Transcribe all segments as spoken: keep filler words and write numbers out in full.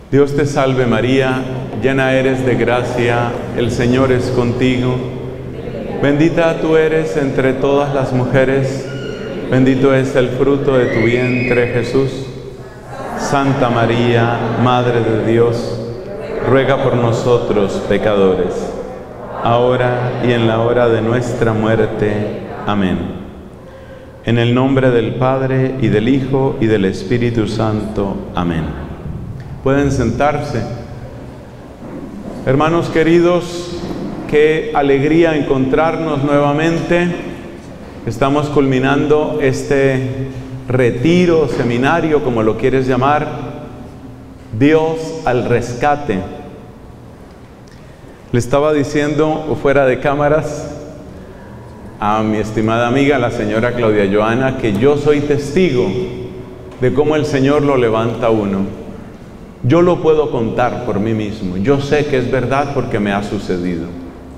Dios te salve María, llena eres de gracia, el Señor es contigo. Bendita tú eres entre todas las mujeres, bendito es el fruto de tu vientre Jesús. Santa María, Madre de Dios, ruega por nosotros pecadores, ahora y en la hora de nuestra muerte. Amén. En el nombre del Padre, y del Hijo, y del Espíritu Santo. Amén. Pueden sentarse. Hermanos queridos, qué alegría encontrarnos nuevamente. Estamos culminando este retiro, seminario, como lo quieres llamar, Dios al rescate. Le estaba diciendo fuera de cámaras a mi estimada amiga, la señora Claudia Joana, que yo soy testigo de cómo el Señor lo levanta a uno. Yo lo puedo contar por mí mismo. Yo sé que es verdad porque me ha sucedido.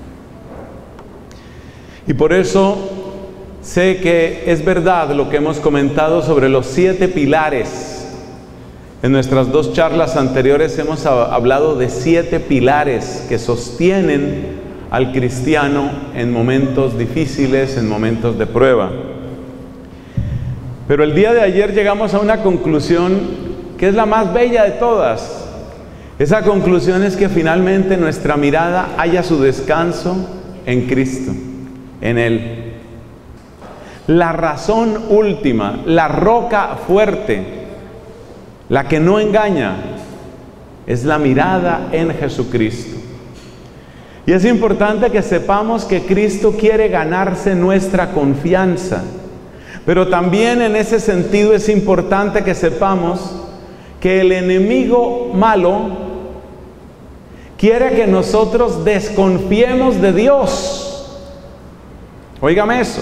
Y por eso sé que es verdad lo que hemos comentado sobre los siete pilares. En nuestras dos charlas anteriores hemos hablado de siete pilares que sostienen al cristiano en momentos difíciles, en momentos de prueba. Pero el día de ayer llegamos a una conclusión que es la más bella de todas. Esa conclusión es que finalmente nuestra mirada halla su descanso en Cristo, en Él. La razón última, la roca fuerte, la que no engaña, es la mirada en Jesucristo. Y es importante que sepamos que Cristo quiere ganarse nuestra confianza. Pero también en ese sentido es importante que sepamos que el enemigo malo quiere que nosotros desconfiemos de Dios. Óigame eso.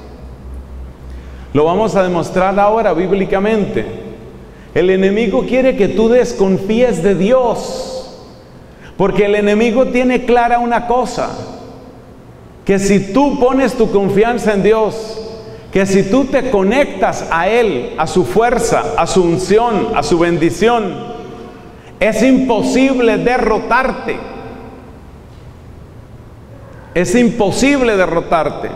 Lo vamos a demostrar ahora bíblicamente. El enemigo quiere que tú desconfíes de Dios, porque el enemigo tiene clara una cosa, que si tú pones tu confianza en Dios, que si tú te conectas a Él, a su fuerza, a su unción, a su bendición, es imposible derrotarte. Es imposible derrotarte.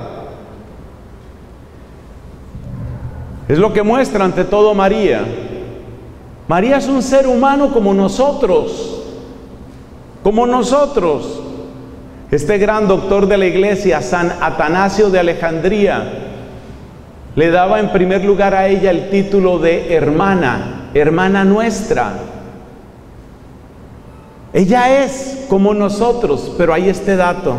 Es lo que muestra ante todo María. María es un ser humano como nosotros, como nosotros. Este gran doctor de la iglesia, San Atanasio de Alejandría, le daba en primer lugar a ella el título de hermana, hermana nuestra. Ella es como nosotros, pero hay este dato.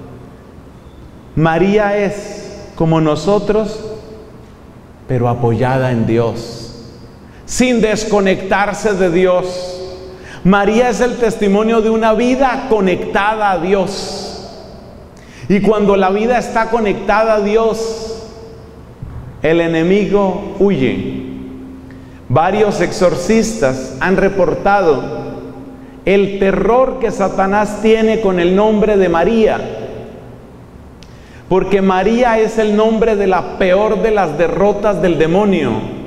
María es como nosotros, pero apoyada en Dios, sin desconectarse de Dios. María es el testimonio de una vida conectada a Dios. Y cuando la vida está conectada a Dios, el enemigo huye. Varios exorcistas han reportado el terror que Satanás tiene con el nombre de María, porque María es el nombre de la peor de las derrotas del demonio.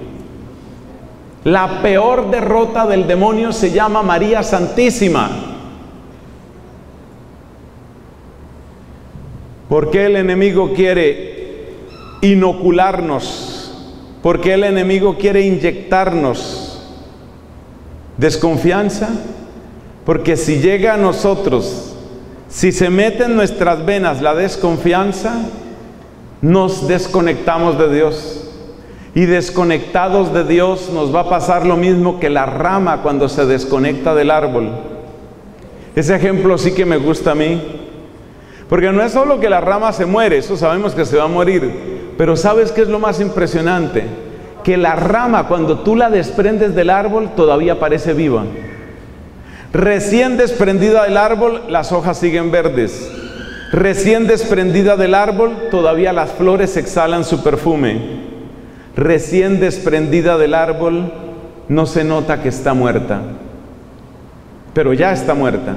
La peor derrota del demonio se llama María Santísima. ¿Por qué el enemigo quiere inocularnos? ¿Por qué el enemigo quiere inyectarnos desconfianza? Porque si llega a nosotros, si se mete en nuestras venas la desconfianza, nos desconectamos de Dios. Y desconectados de Dios nos va a pasar lo mismo que la rama cuando se desconecta del árbol. Ese ejemplo sí que me gusta a mí. Porque no es solo que la rama se muere, eso sabemos que se va a morir. Pero ¿sabes qué es lo más impresionante? Que la rama, cuando tú la desprendes del árbol, todavía parece viva. Recién desprendida del árbol, las hojas siguen verdes. Recién desprendida del árbol, todavía las flores exhalan su perfume. Recién desprendida del árbol, no se nota que está muerta, pero ya está muerta.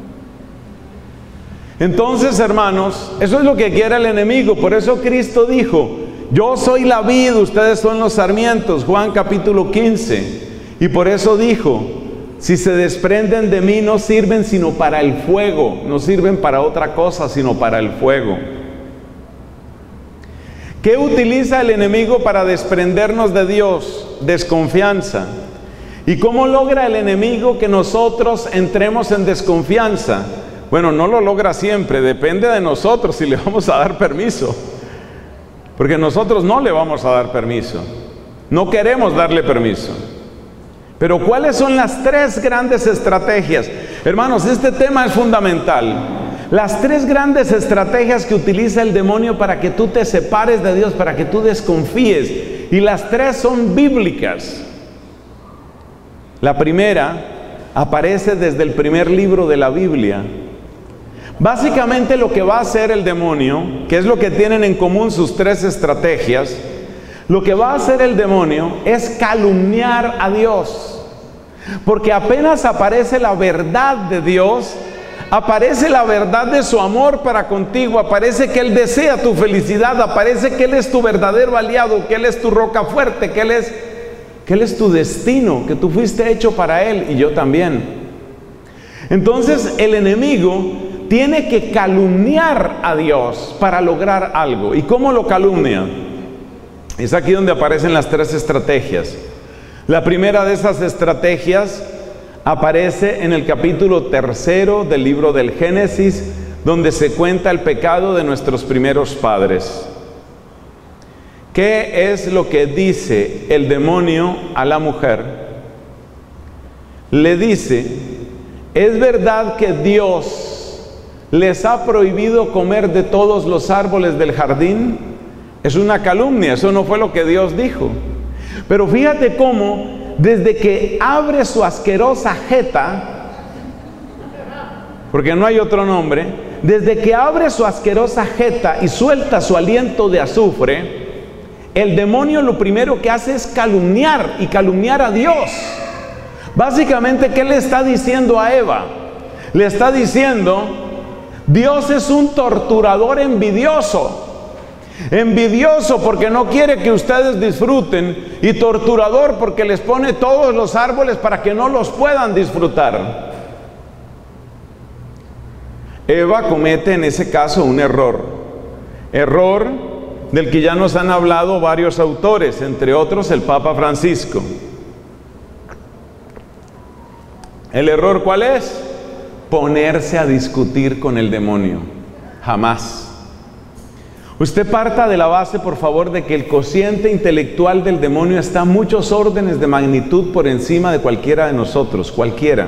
Entonces, hermanos, eso es lo que quiere el enemigo. Por eso Cristo dijo: yo soy la vid, ustedes son los sarmientos, Juan capítulo quince. Y por eso dijo: si se desprenden de mí, no sirven sino para el fuego, no sirven para otra cosa sino para el fuego. ¿Qué utiliza el enemigo para desprendernos de Dios? Desconfianza. ¿Y cómo logra el enemigo que nosotros entremos en desconfianza? Bueno, no lo logra siempre, depende de nosotros si le vamos a dar permiso. Porque nosotros no le vamos a dar permiso. No queremos darle permiso. Pero ¿cuáles son las tres grandes estrategias? Hermanos, este tema es fundamental. Las tres grandes estrategias que utiliza el demonio para que tú te separes de Dios, para que tú desconfíes. Y las tres son bíblicas. La primera aparece desde el primer libro de la Biblia. Básicamente lo que va a hacer el demonio, que es lo que tienen en común sus tres estrategias, lo que va a hacer el demonio es calumniar a Dios. Porque apenas aparece la verdad de Dios, aparece la verdad de su amor para contigo, aparece que Él desea tu felicidad, aparece que Él es tu verdadero aliado, que Él es tu roca fuerte, que Él es, que Él es tu destino, que tú fuiste hecho para Él y yo también. Entonces el enemigo tiene que calumniar a Dios para lograr algo. ¿Y cómo lo calumnia? Es aquí donde aparecen las tres estrategias. La primera de esas estrategias aparece en el capítulo tercero del libro del Génesis, donde se cuenta el pecado de nuestros primeros padres. ¿Qué es lo que dice el demonio a la mujer? Le dice, ¿es verdad que Dios les ha prohibido comer de todos los árboles del jardín? Es una calumnia, eso no fue lo que Dios dijo. Pero fíjate cómo, desde que abre su asquerosa jeta, porque no hay otro nombre, desde que abre su asquerosa jeta y suelta su aliento de azufre, el demonio lo primero que hace es calumniar y calumniar a Dios. Básicamente, ¿qué le está diciendo a Eva? Le está diciendo, Dios es un torturador envidioso. Envidioso porque no quiere que ustedes disfruten, y torturador porque les pone todos los árboles para que no los puedan disfrutar. Eva comete en ese caso un error. Error del que ya nos han hablado varios autores, entre otros el Papa Francisco. ¿El error cuál es? Ponerse a discutir con el demonio. Jamás. Usted parta de la base, por favor, de que el cociente intelectual del demonio está muchos órdenes de magnitud por encima de cualquiera de nosotros, cualquiera.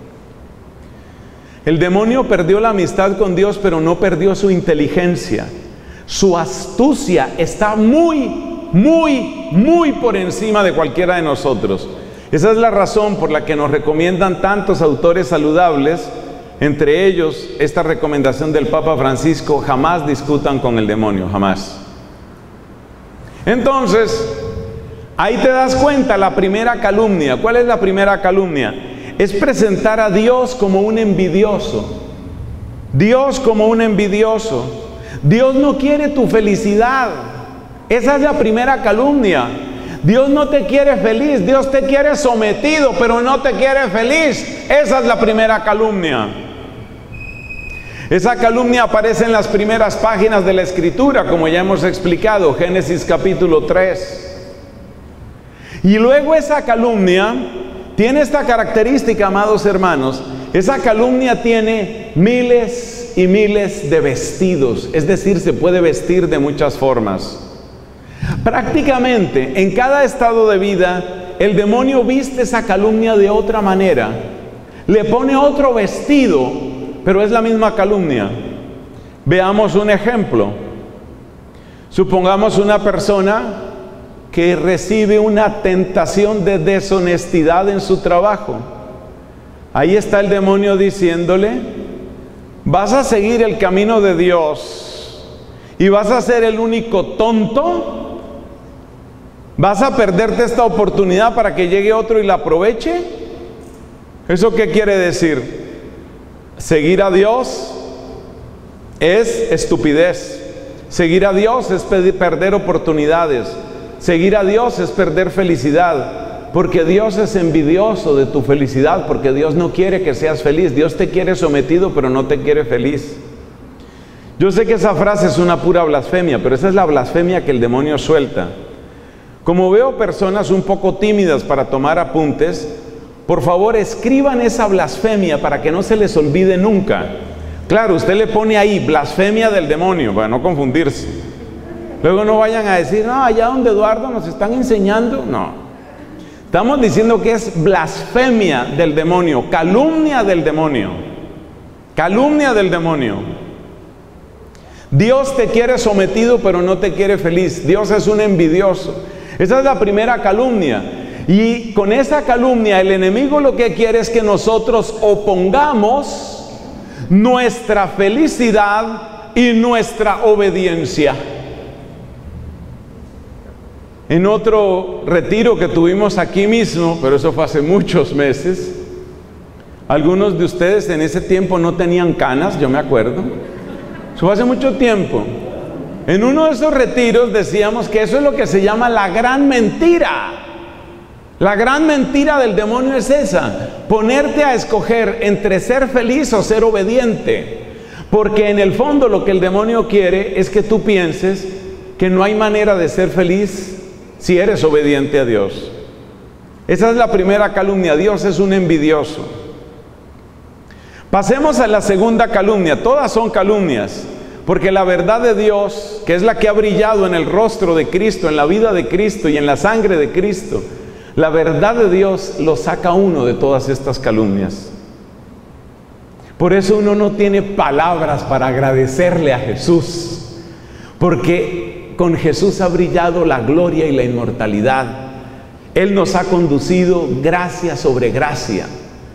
El demonio perdió la amistad con Dios, pero no perdió su inteligencia. Su astucia está muy, muy, muy por encima de cualquiera de nosotros. Esa es la razón por la que nos recomiendan tantos autores saludables, entre ellos esta recomendación del Papa Francisco: jamás discutan con el demonio, jamás. Entonces, ahí te das cuenta la primera calumnia. ¿Cuál es la primera calumnia? Es presentar a Dios como un envidioso. Dios como un envidioso. Dios no quiere tu felicidad. Esa es la primera calumnia. Dios no te quiere feliz, Dios te quiere sometido, pero no te quiere feliz. Esa es la primera calumnia. Esa calumnia aparece en las primeras páginas de la Escritura, como ya hemos explicado, Génesis capítulo tres. Y luego esa calumnia tiene esta característica, amados hermanos. Esa calumnia tiene miles y miles de vestidos, es decir, se puede vestir de muchas formas. Prácticamente en cada estado de vida, el demonio viste esa calumnia de otra manera, le pone otro vestido, pero es la misma calumnia. Veamos un ejemplo. Supongamos una persona que recibe una tentación de deshonestidad en su trabajo. Ahí está el demonio diciéndole: vas a seguir el camino de Dios y vas a ser el único tonto. ¿Vas a perderte esta oportunidad para que llegue otro y la aproveche? ¿Eso qué quiere decir? Seguir a Dios es estupidez. Seguir a Dios es perder oportunidades. Seguir a Dios es perder felicidad. porque Dios es envidioso de tu felicidad, porque Dios no quiere que seas feliz. Dios te quiere sometido, pero no te quiere feliz. Yo sé que esa frase es una pura blasfemia, pero esa es la blasfemia que el demonio suelta. Como veo personas un poco tímidas para tomar apuntes, por favor escriban esa blasfemia para que no se les olvide nunca. Claro, usted le pone ahí blasfemia del demonio, para no confundirse. Luego no vayan a decir, no, allá donde Eduardo nos están enseñando. No. Estamos diciendo que es blasfemia del demonio, calumnia del demonio. Calumnia del demonio. Dios te quiere sometido, pero no te quiere feliz. Dios es un envidioso. Esa es la primera calumnia. Y con esa calumnia, el enemigo lo que quiere es que nosotros opongamos nuestra felicidad y nuestra obediencia. En otro retiro que tuvimos aquí mismo, pero eso fue hace muchos meses, algunos de ustedes en ese tiempo no tenían canas, yo me acuerdo. Eso fue hace mucho tiempo. En uno de esos retiros decíamos que eso es lo que se llama la gran mentira. La gran mentira del demonio es esa: ponerte a escoger entre ser feliz o ser obediente. Porque en el fondo lo que el demonio quiere es que tú pienses que no hay manera de ser feliz si eres obediente a Dios. Esa es la primera calumnia. Dios es un envidioso. Pasemos a la segunda calumnia. Todas son calumnias, porque la verdad de Dios, que es la que ha brillado en el rostro de Cristo, en la vida de Cristo y en la sangre de Cristo, la verdad de Dios lo saca uno de todas estas calumnias. Por eso uno no tiene palabras para agradecerle a Jesús, porque con Jesús ha brillado la gloria y la inmortalidad. Él nos ha conducido gracia sobre gracia.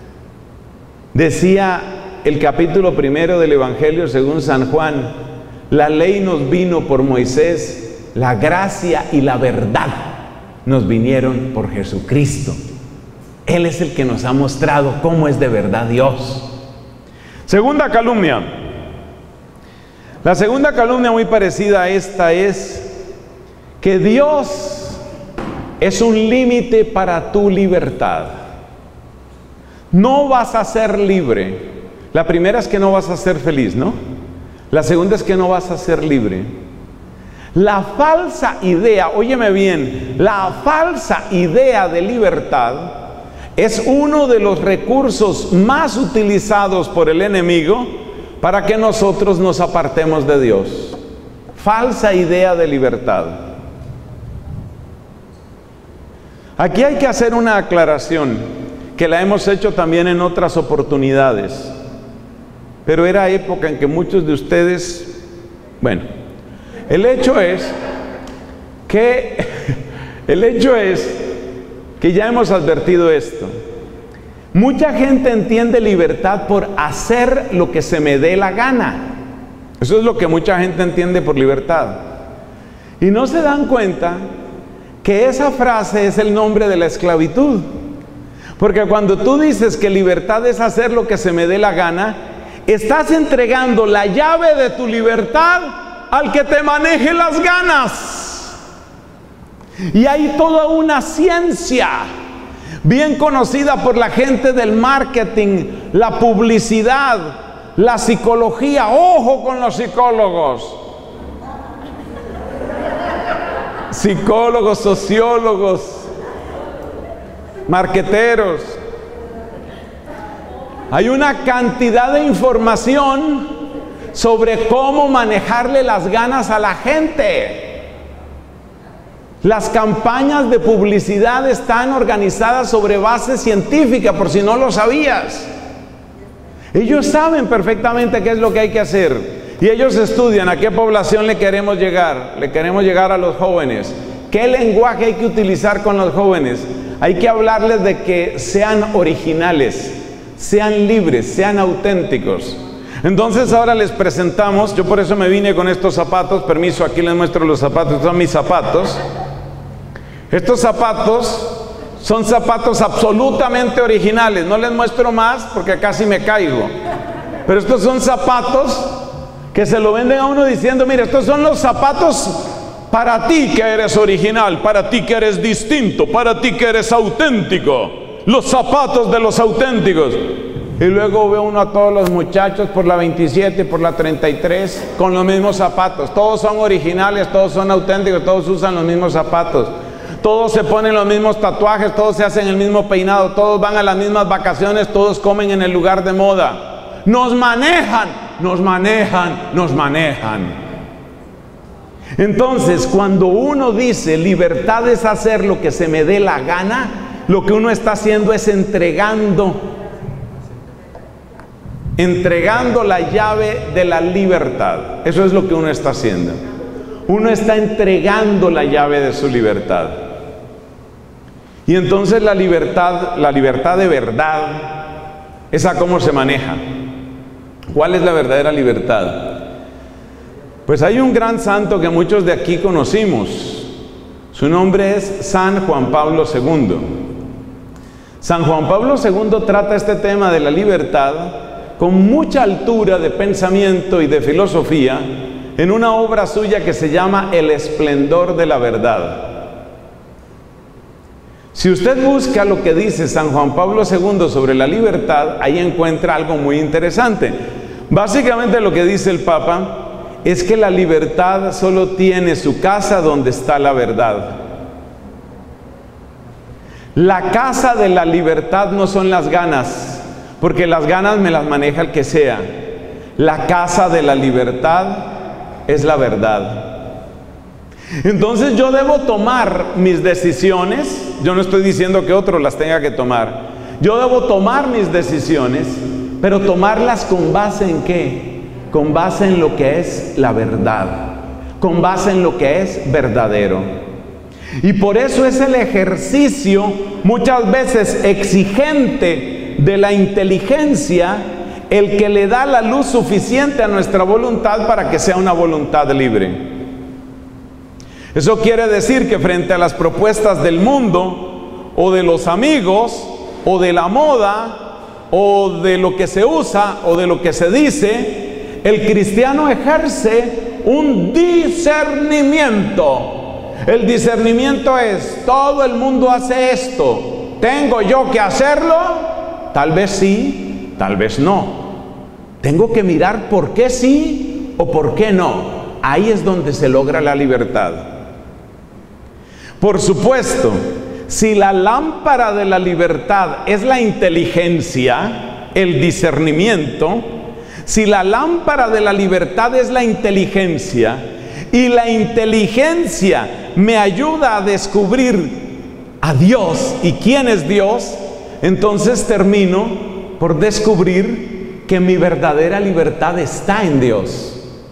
Decía el capítulo primero del Evangelio según San Juan: la ley nos vino por Moisés, la gracia y la verdad nos vinieron por Jesucristo. Él es el que nos ha mostrado cómo es de verdad Dios. Segunda calumnia. La segunda calumnia, muy parecida a esta, es que Dios es un límite para tu libertad. No vas a ser libre. La primera es que no vas a ser feliz, ¿no? La segunda es que no vas a ser libre. La falsa idea, óyeme bien, la falsa idea de libertad es uno de los recursos más utilizados por el enemigo para que nosotros nos apartemos de Dios. Falsa idea de libertad. Aquí hay que hacer una aclaración que la hemos hecho también en otras oportunidades, pero era época en que muchos de ustedes, bueno, el hecho es que el hecho es que ya hemos advertido esto. Mucha gente entiende libertad por hacer lo que se me dé la gana. Eso es lo que mucha gente entiende por libertad. Y no se dan cuenta que esa frase es el nombre de la esclavitud. Porque cuando tú dices que libertad es hacer lo que se me dé la gana, estás entregando la llave de tu libertad al que te maneje las ganas. Y hay toda una ciencia bien conocida por la gente del marketing, la publicidad, la psicología. ¡Ojo con los psicólogos! Psicólogos, sociólogos, marqueteros. Hay una cantidad de información sobre cómo manejarle las ganas a la gente. Las campañas de publicidad están organizadas sobre base científica, por si no lo sabías. Ellos saben perfectamente qué es lo que hay que hacer. Y ellos estudian a qué población le queremos llegar. Le queremos llegar a los jóvenes. ¿Qué lenguaje hay que utilizar con los jóvenes? Hay que hablarles de que sean originales, sean libres, sean auténticos. Entonces ahora les presentamos, yo por eso me vine con estos zapatos. Permiso, aquí les muestro los zapatos. Estos son mis zapatos. Estos zapatos son zapatos absolutamente originales. No les muestro más porque casi me caigo. Pero estos son zapatos que se lo venden a uno diciendo: mire, estos son los zapatos Para ti que eres original, para ti que eres distinto, para ti que eres auténtico, los zapatos de los auténticos. Y luego ve uno a todos los muchachos por la veintisiete y por la treinta y tres con los mismos zapatos. Todos son originales, todos son auténticos, todos usan los mismos zapatos. Todos se ponen los mismos tatuajes, todos se hacen el mismo peinado, todos van a las mismas vacaciones, todos comen en el lugar de moda. Nos manejan, nos manejan, nos manejan. Entonces, cuando uno dice libertad es hacer lo que se me dé la gana, lo que uno está haciendo es entregando, entregando la llave de la libertad. Eso es lo que uno está haciendo. Uno está entregando la llave de su libertad. Y entonces la libertad, la libertad de verdad, ¿esa cómo se maneja? ¿Cuál es la verdadera libertad? Pues hay un gran santo que muchos de aquí conocimos. Su nombre es San Juan Pablo segundo. San Juan Pablo segundo trata este tema de la libertad con mucha altura de pensamiento y de filosofía en una obra suya que se llama El esplendor de la verdad. Si usted busca lo que dice San Juan Pablo segundo sobre la libertad, ahí encuentra algo muy interesante. Básicamente lo que dice el Papa es que la libertad solo tiene su casa donde está la verdad. La casa de la libertad no son las ganas, porque las ganas me las maneja el que sea. La casa de la libertad es la verdad. Entonces yo debo tomar mis decisiones. Yo no estoy diciendo que otro las tenga que tomar. Yo debo tomar mis decisiones, pero tomarlas con base en ¿qué? Con base en lo que es la verdad, con base en lo que es verdadero. Y por eso es el ejercicio muchas veces exigente de la inteligencia el que le da la luz suficiente a nuestra voluntad para que sea una voluntad libre. Eso quiere decir que frente a las propuestas del mundo, o de los amigos, o de la moda, o de lo que se usa, o de lo que se dice, el cristiano ejerce un discernimiento. El discernimiento es, todo el mundo hace esto, ¿tengo yo que hacerlo? Tal vez sí, tal vez no. Tengo que mirar por qué sí o por qué no. Ahí es donde se logra la libertad. Por supuesto, si la lámpara de la libertad es la inteligencia, el discernimiento, si la lámpara de la libertad es la inteligencia, y la inteligencia me ayuda a descubrir a Dios y quién es Dios, entonces termino por descubrir que mi verdadera libertad está en Dios.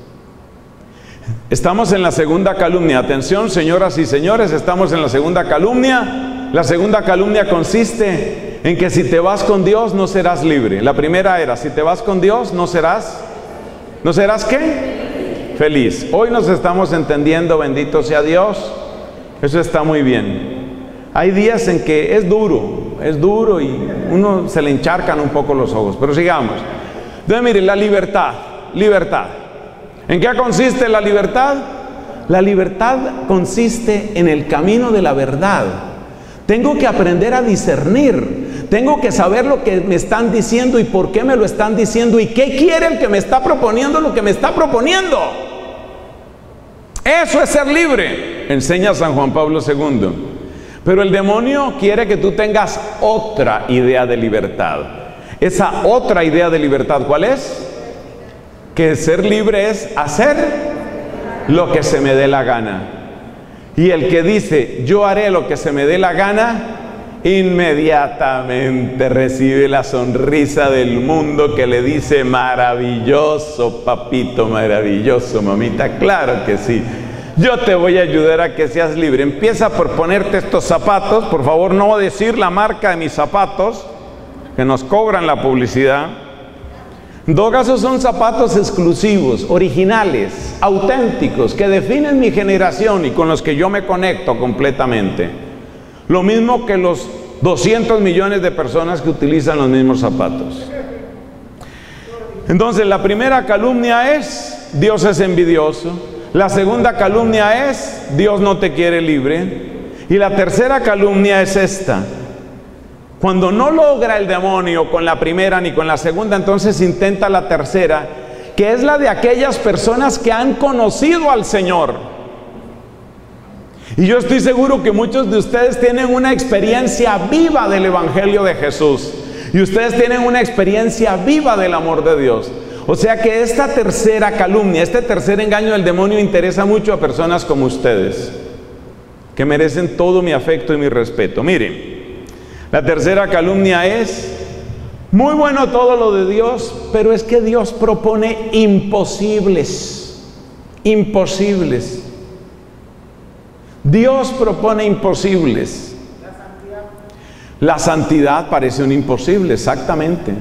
Estamos en la segunda calumnia. Atención, señoras y señores, estamos en la segunda calumnia. La segunda calumnia consiste en que si te vas con Dios no serás libre. La primera era, si te vas con Dios no serás, ¿no serás qué? Feliz. Hoy nos estamos entendiendo, bendito sea Dios. Eso está muy bien. Hay días en que es duro, es duro y uno se le encharcan un poco los ojos, pero sigamos. Entonces mire, la libertad, libertad. ¿En qué consiste la libertad? La libertad consiste en el camino de la verdad. Tengo que aprender a discernir. Tengo que saber lo que me están diciendo y por qué me lo están diciendo y qué quiere el que me está proponiendo lo que me está proponiendo. Eso es ser libre, enseña San Juan Pablo segundo. Pero el demonio quiere que tú tengas otra idea de libertad. Esa otra idea de libertad, ¿cuál es? Que ser libre es hacer lo que se me dé la gana. Y el que dice, yo haré lo que se me dé la gana, inmediatamente recibe la sonrisa del mundo que le dice, maravilloso papito, maravilloso mamita, claro que sí. Yo te voy a ayudar a que seas libre. Empieza por ponerte estos zapatos, por favor no decir la marca de mis zapatos, que nos cobran la publicidad. En todo caso son zapatos exclusivos, originales, auténticos, que definen mi generación y con los que yo me conecto completamente. Lo mismo que los doscientos millones de personas que utilizan los mismos zapatos. Entonces la primera calumnia es, Dios es envidioso. La segunda calumnia es, Dios no te quiere libre. Y la tercera calumnia es esta: cuando no logra el demonio con la primera ni con la segunda, entonces intenta la tercera, que es la de aquellas personas que han conocido al Señor. Y yo estoy seguro que muchos de ustedes tienen una experiencia viva del Evangelio de Jesús. Y ustedes tienen una experiencia viva del amor de Dios. O sea que esta tercera calumnia, este tercer engaño del demonio interesa mucho a personas como ustedes, que merecen todo mi afecto y mi respeto. Miren, la tercera calumnia es: muy bueno todo lo de Dios, pero es que Dios propone imposibles, imposibles. Dios propone imposibles. La santidad. La santidad parece un imposible, exactamente.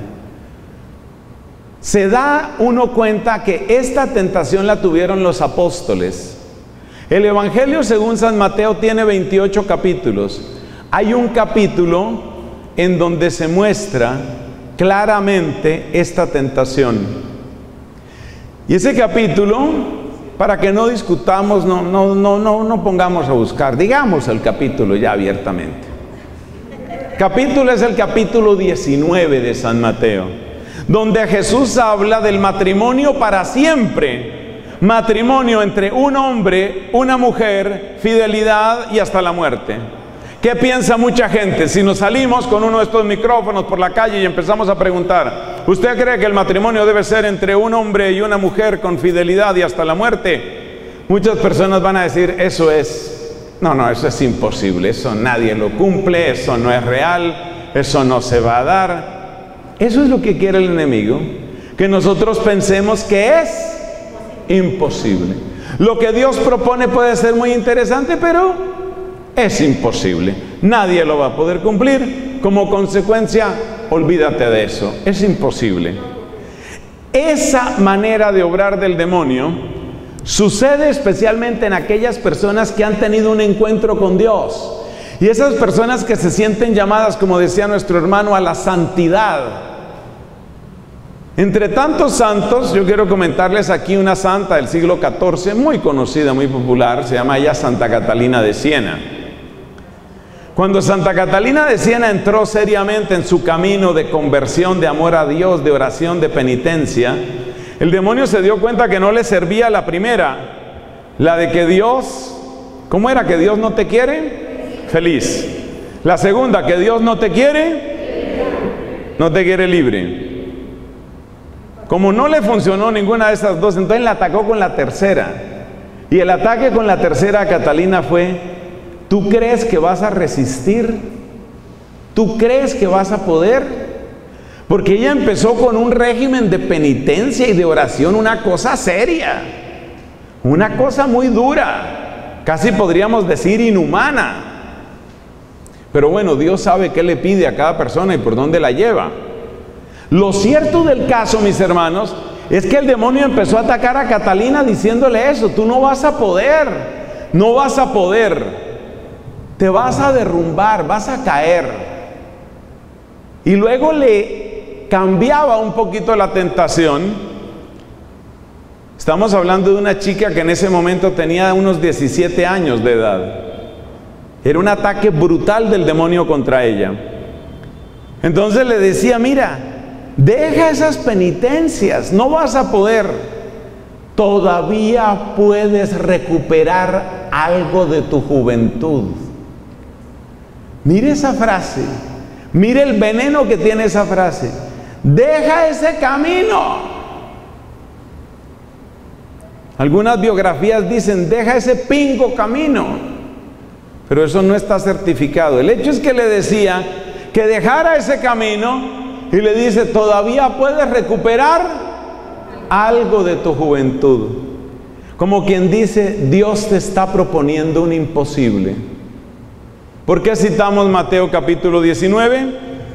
Se da uno cuenta que esta tentación la tuvieron los apóstoles. El Evangelio según San Mateo tiene veintiocho capítulos. Hay un capítulo en donde se muestra claramente esta tentación. Y ese capítulo, para que no discutamos, no, no, no, no, no pongamos a buscar, digamos el capítulo ya abiertamente. Capítulo es el capítulo diecinueve de San Mateo, donde Jesús habla del matrimonio para siempre. Matrimonio entre un hombre, una mujer, fidelidad y hasta la muerte. ¿Qué piensa mucha gente? Si nos salimos con uno de estos micrófonos por la calle y empezamos a preguntar, ¿usted cree que el matrimonio debe ser entre un hombre y una mujer con fidelidad y hasta la muerte? Muchas personas van a decir, eso es, no, no, eso es imposible, eso nadie lo cumple, eso no es real, eso no se va a dar. Eso es lo que quiere el enemigo, que nosotros pensemos que es imposible. Lo que Dios propone puede ser muy interesante, pero es imposible. Nadie lo va a poder cumplir. Como consecuencia, olvídate de eso. Es imposible. Esa manera de obrar del demonio sucede especialmente en aquellas personas que han tenido un encuentro con Dios. Y esas personas que se sienten llamadas, como decía nuestro hermano, a la santidad. Entre tantos santos, yo quiero comentarles aquí una santa del siglo catorce, muy conocida, muy popular, se llama ella Santa Catalina de Siena. Cuando Santa Catalina de Siena entró seriamente en su camino de conversión, de amor a Dios, de oración, de penitencia, el demonio se dio cuenta que no le servía la primera, la de que Dios, ¿cómo era? ¿Que Dios no te quiere? Feliz. La segunda, que Dios no te quiere, no te quiere libre. Como no le funcionó ninguna de esas dos, entonces la atacó con la tercera. Y el ataque con la tercera a Catalina fue: ¿tú crees que vas a resistir? ¿Tú crees que vas a poder? Porque ella empezó con un régimen de penitencia y de oración, una cosa seria, una cosa muy dura, casi podríamos decir inhumana. Pero bueno, Dios sabe qué le pide a cada persona y por dónde la lleva. Lo cierto del caso, mis hermanos, es que el demonio empezó a atacar a Catalina diciéndole eso: tú no vas a poder, no vas a poder, te vas a derrumbar, vas a caer. Y luego le cambiaba un poquito la tentación. Estamos hablando de una chica que en ese momento tenía unos diecisiete años de edad. Era un ataque brutal del demonio contra ella. Entonces le decía: mira, deja esas penitencias, no vas a poder. Todavía puedes recuperar algo de tu juventud. Mire esa frase, mire el veneno que tiene esa frase. Deja ese camino. Algunas biografías dicen: deja ese pingo camino. Pero eso no está certificado. El hecho es que le decía que dejara ese camino. Y le dice: todavía puedes recuperar algo de tu juventud. Como quien dice, Dios te está proponiendo un imposible. ¿Por qué citamos Mateo capítulo diecinueve?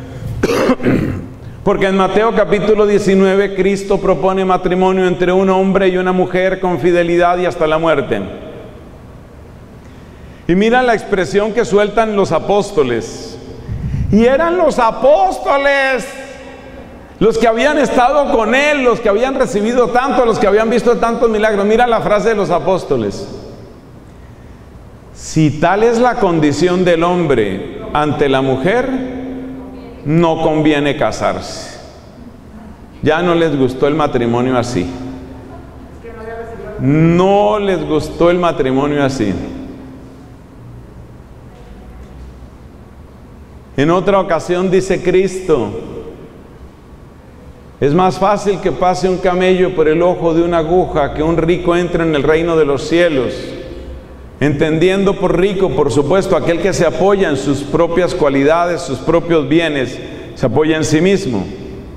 Porque en Mateo capítulo diecinueve Cristo propone matrimonio entre un hombre y una mujer con fidelidad y hasta la muerte. Y mira la expresión que sueltan los apóstoles. Y eran los apóstoles Los que habían estado con Él, los que habían recibido tanto, los que habían visto tantos milagros. Mira la frase de los apóstoles. Si tal es la condición del hombre ante la mujer, no conviene casarse. Ya no les gustó el matrimonio así. No les gustó el matrimonio así. En otra ocasión dice Cristo: es más fácil que pase un camello por el ojo de una aguja que un rico entre en el reino de los cielos. Entendiendo por rico, por supuesto, aquel que se apoya en sus propias cualidades, sus propios bienes, se apoya en sí mismo.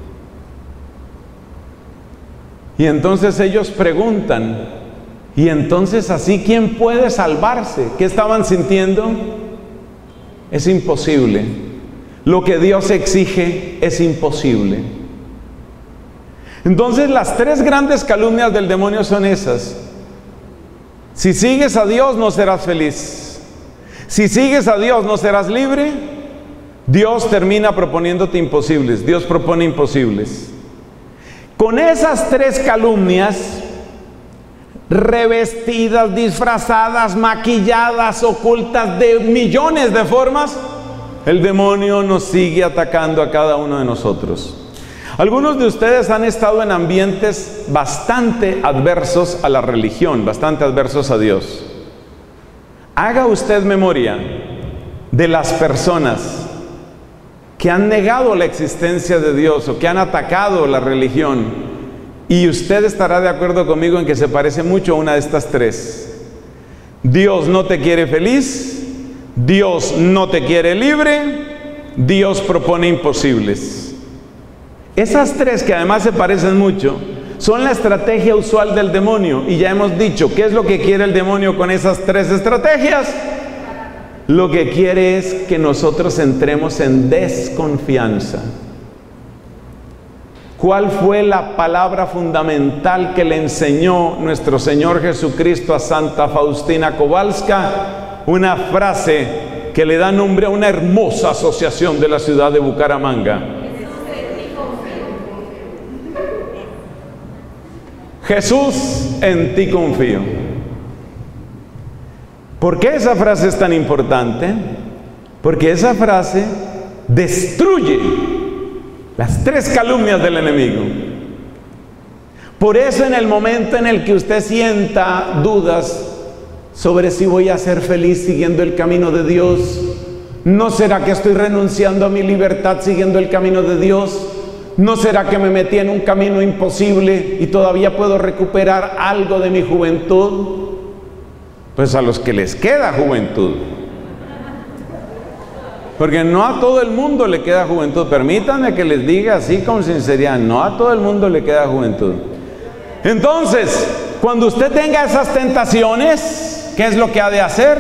Y entonces ellos preguntan: ¿y entonces así quién puede salvarse? ¿Qué estaban sintiendo? Es imposible. Lo que Dios exige es imposible. Entonces las tres grandes calumnias del demonio son esas. Si sigues a Dios no serás feliz. Si sigues a Dios no serás libre. Dios termina proponiéndote imposibles. Dios propone imposibles. Con esas tres calumnias, revestidas, disfrazadas, maquilladas, ocultas de millones de formas, el demonio nos sigue atacando a cada uno de nosotros. Algunos de ustedes han estado en ambientes bastante adversos a la religión, bastante adversos a Dios. Haga usted memoria de las personas que han negado la existencia de Dios o que han atacado la religión, y usted estará de acuerdo conmigo en que se parece mucho a una de estas tres. Dios no te quiere feliz, Dios no te quiere libre, Dios propone imposibles. Esas tres, que además se parecen mucho, son la estrategia usual del demonio. Y ya hemos dicho, ¿qué es lo que quiere el demonio con esas tres estrategias? Lo que quiere es que nosotros entremos en desconfianza. ¿Cuál fue la palabra fundamental que le enseñó nuestro Señor Jesucristo a Santa Faustina Kowalska? Una frase que le da nombre a una hermosa asociación de la ciudad de Bucaramanga. Jesús, en ti confío. ¿Por qué esa frase es tan importante? Porque esa frase destruye las tres calumnias del enemigo. Por eso, en el momento en el que usted sienta dudas sobre si voy a ser feliz siguiendo el camino de Dios, ¿no será que estoy renunciando a mi libertad siguiendo el camino de Dios? ¿No será que me metí en un camino imposible y todavía puedo recuperar algo de mi juventud? Pues a los que les queda juventud. Porque no a todo el mundo le queda juventud. Permítanme que les diga así con sinceridad, no a todo el mundo le queda juventud. Entonces, cuando usted tenga esas tentaciones, ¿qué es lo que ha de hacer?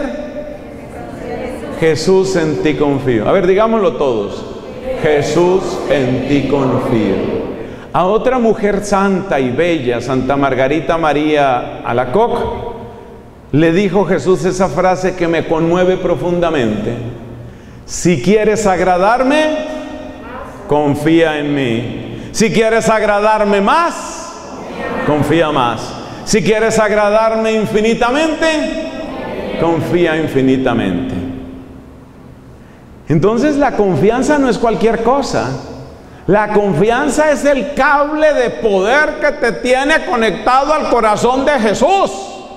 Jesús, en ti confío. A ver, digámoslo todos. Jesús, en ti confío. A otra mujer santa y bella, Santa Margarita María Alacoque, le dijo Jesús esa frase que me conmueve profundamente: si quieres agradarme, confía en mí. Si quieres agradarme más, confía más. Si quieres agradarme infinitamente, confía infinitamente. Entonces la confianza no es cualquier cosa. La confianza es el cable de poder que te tiene conectado al corazón de Jesús.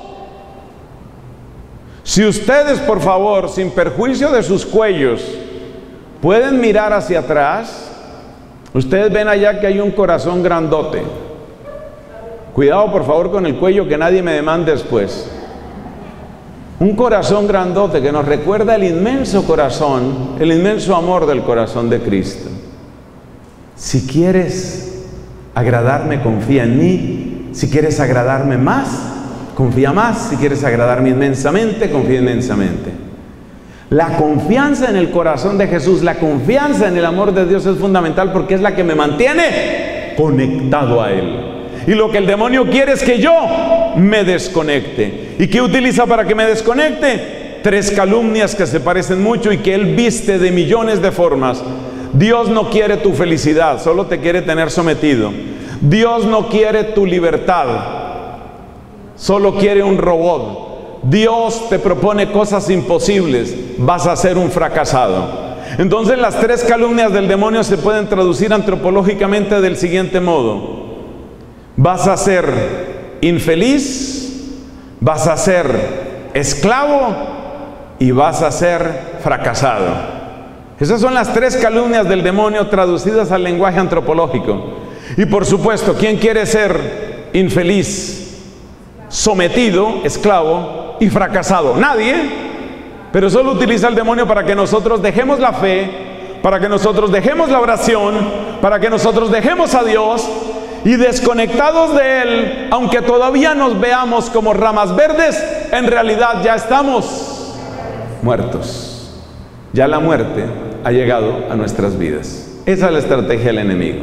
Si ustedes, por favor, sin perjuicio de sus cuellos, pueden mirar hacia atrás, ustedes ven allá que hay un corazón grandote. Cuidado, por favor, con el cuello, que nadie me demande después. Un corazón grandote que nos recuerda el inmenso corazón, el inmenso amor del corazón de Cristo. Si quieres agradarme, confía en mí. Si quieres agradarme más, confía más. Si quieres agradarme inmensamente, confía inmensamente. La confianza en el corazón de Jesús, la confianza en el amor de Dios es fundamental, porque es la que me mantiene conectado a Él. Y lo que el demonio quiere es que yo me desconecte. ¿Y qué utiliza para que me desconecte? Tres calumnias que se parecen mucho y que él viste de millones de formas. Dios no quiere tu felicidad, solo te quiere tener sometido. Dios no quiere tu libertad, solo quiere un robot. Dios te propone cosas imposibles, vas a ser un fracasado. Entonces las tres calumnias del demonio se pueden traducir antropológicamente del siguiente modo: vas a ser infeliz, vas a ser esclavo y vas a ser fracasado. Esas son las tres calumnias del demonio traducidas al lenguaje antropológico. Y por supuesto, ¿quién quiere ser infeliz, sometido, esclavo y fracasado? Nadie. Pero solo utiliza el demonio para que nosotros dejemos la fe, para que nosotros dejemos la oración, para que nosotros dejemos a Dios, y desconectados de Él, aunque todavía nos veamos como ramas verdes, en realidad ya estamos muertos. Ya la muerte ha llegado a nuestras vidas. Esa es la estrategia del enemigo.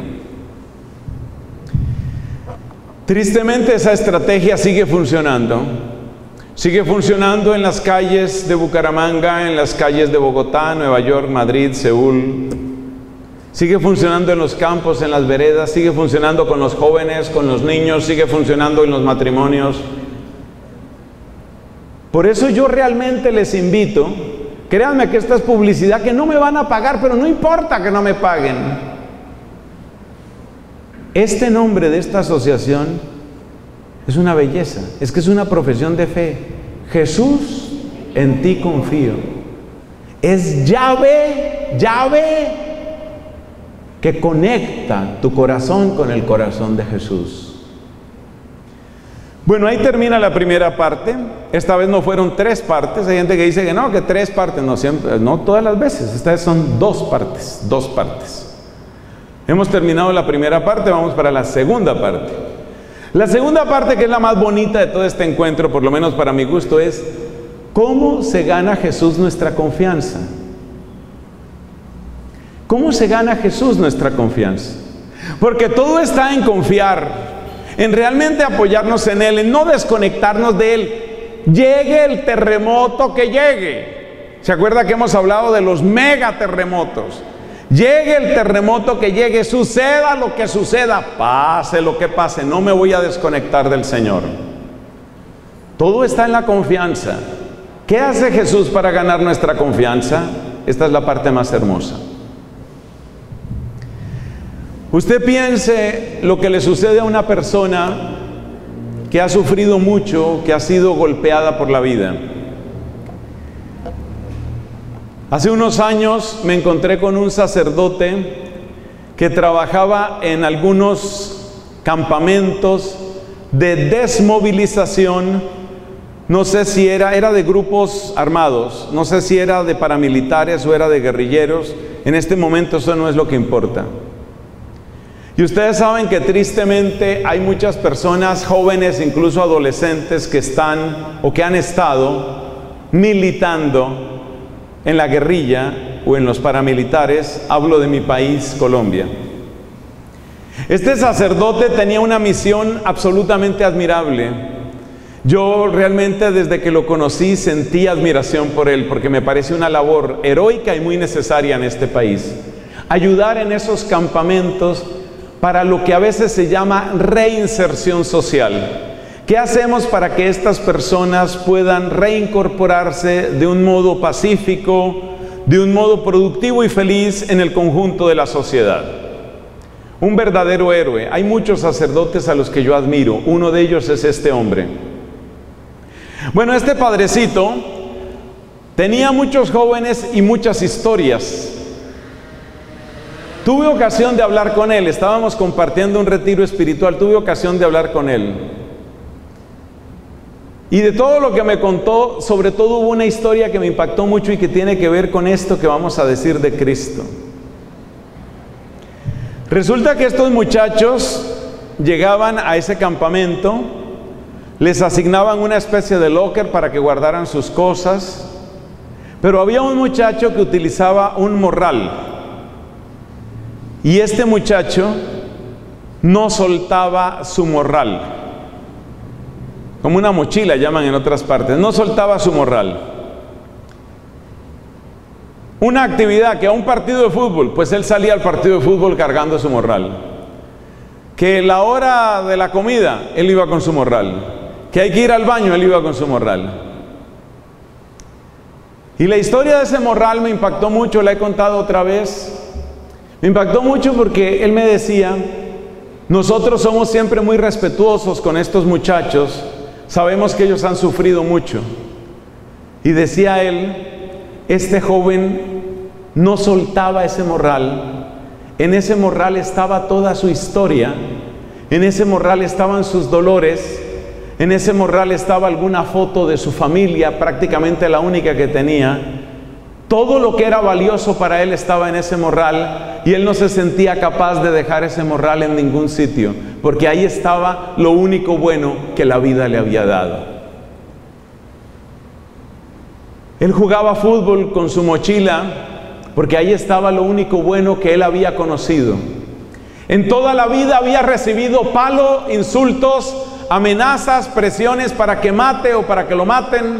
Tristemente esa estrategia sigue funcionando. Sigue funcionando en las calles de Bucaramanga, en las calles de Bogotá, Nueva York, Madrid, Seúl. Sigue funcionando en los campos, en las veredas, sigue funcionando con los jóvenes, con los niños, sigue funcionando en los matrimonios. Por eso yo realmente les invito, créanme que esta es publicidad que no me van a pagar, pero no importa que no me paguen. Este nombre de esta asociación es una belleza, es que es una profesión de fe. Jesús, en ti confío. Es llave, llave que conecta tu corazón con el corazón de Jesús. Bueno, ahí termina la primera parte. Esta vez no fueron tres partes. Hay gente que dice que no, que tres partes. No, siempre, no todas las veces. Estas vez son dos partes, dos partes. Hemos terminado la primera parte, vamos para la segunda parte. La segunda parte, que es la más bonita de todo este encuentro, por lo menos para mi gusto, es ¿cómo se gana Jesús nuestra confianza? ¿Cómo se gana Jesús nuestra confianza? Porque todo está en confiar, en realmente apoyarnos en Él, en no desconectarnos de Él. Llegue el terremoto que llegue. ¿Se acuerda que hemos hablado de los megaterremotos? Llegue el terremoto que llegue, suceda lo que suceda, pase lo que pase, no me voy a desconectar del Señor. Todo está en la confianza. ¿Qué hace Jesús para ganar nuestra confianza? Esta es la parte más hermosa. Usted piense lo que le sucede a una persona que ha sufrido mucho, que ha sido golpeada por la vida. Hace unos años me encontré con un sacerdote que trabajaba en algunos campamentos de desmovilización. No sé si era, era de grupos armados, no sé si era de paramilitares o era de guerrilleros. En este momento eso no es lo que importa. Y ustedes saben que tristemente hay muchas personas, jóvenes, incluso adolescentes, que están o que han estado militando en la guerrilla o en los paramilitares. Hablo de mi país, Colombia. Este sacerdote tenía una misión absolutamente admirable. Yo realmente desde que lo conocí sentí admiración por él, porque me parece una labor heroica y muy necesaria en este país. Ayudar en esos campamentos para lo que a veces se llama reinserción social. ¿Qué hacemos para que estas personas puedan reincorporarse de un modo pacífico, de un modo productivo y feliz en el conjunto de la sociedad? Un verdadero héroe. Hay muchos sacerdotes a los que yo admiro. Uno de ellos es este hombre. Bueno, este padrecito tenía muchos jóvenes y muchas historias. Tuve ocasión de hablar con él. Estábamos compartiendo un retiro espiritual. Tuve ocasión de hablar con él. Y de todo lo que me contó, sobre todo hubo una historia que me impactó mucho y que tiene que ver con esto que vamos a decir de Cristo. Resulta que estos muchachos llegaban a ese campamento, les asignaban una especie de locker para que guardaran sus cosas, pero había un muchacho que utilizaba un morral. Y este muchacho no soltaba su morral. Como una mochila llaman en otras partes, no soltaba su morral. una actividad, que a un partido de fútbol, pues él salía al partido de fútbol cargando su morral. Que la hora de la comida, él iba con su morral. Que hay que ir al baño, él iba con su morral. Y la historia de ese morral me impactó mucho, la he contado otra vez. Me impactó mucho porque él me decía, nosotros somos siempre muy respetuosos con estos muchachos, sabemos que ellos han sufrido mucho. Y decía él, este joven no soltaba ese morral, en ese morral estaba toda su historia, en ese morral estaban sus dolores, en ese morral estaba alguna foto de su familia, prácticamente la única que tenía. Todo lo que era valioso para él estaba en ese morral y él no se sentía capaz de dejar ese morral en ningún sitio, porque ahí estaba lo único bueno que la vida le había dado. Él jugaba fútbol con su mochila porque ahí estaba lo único bueno que él había conocido. En toda la vida había recibido palo, insultos, amenazas, presiones para que mate o para que lo maten.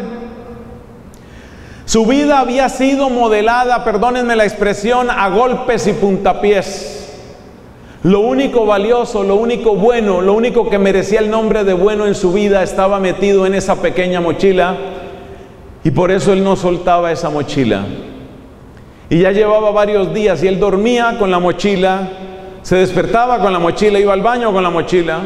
Su vida había sido modelada, perdónenme la expresión, a golpes y puntapiés. Lo único valioso, lo único bueno, lo único que merecía el nombre de bueno en su vida estaba metido en esa pequeña mochila, y por eso él no soltaba esa mochila. Y ya llevaba varios días y él dormía con la mochila, se despertaba con la mochila, iba al baño con la mochila.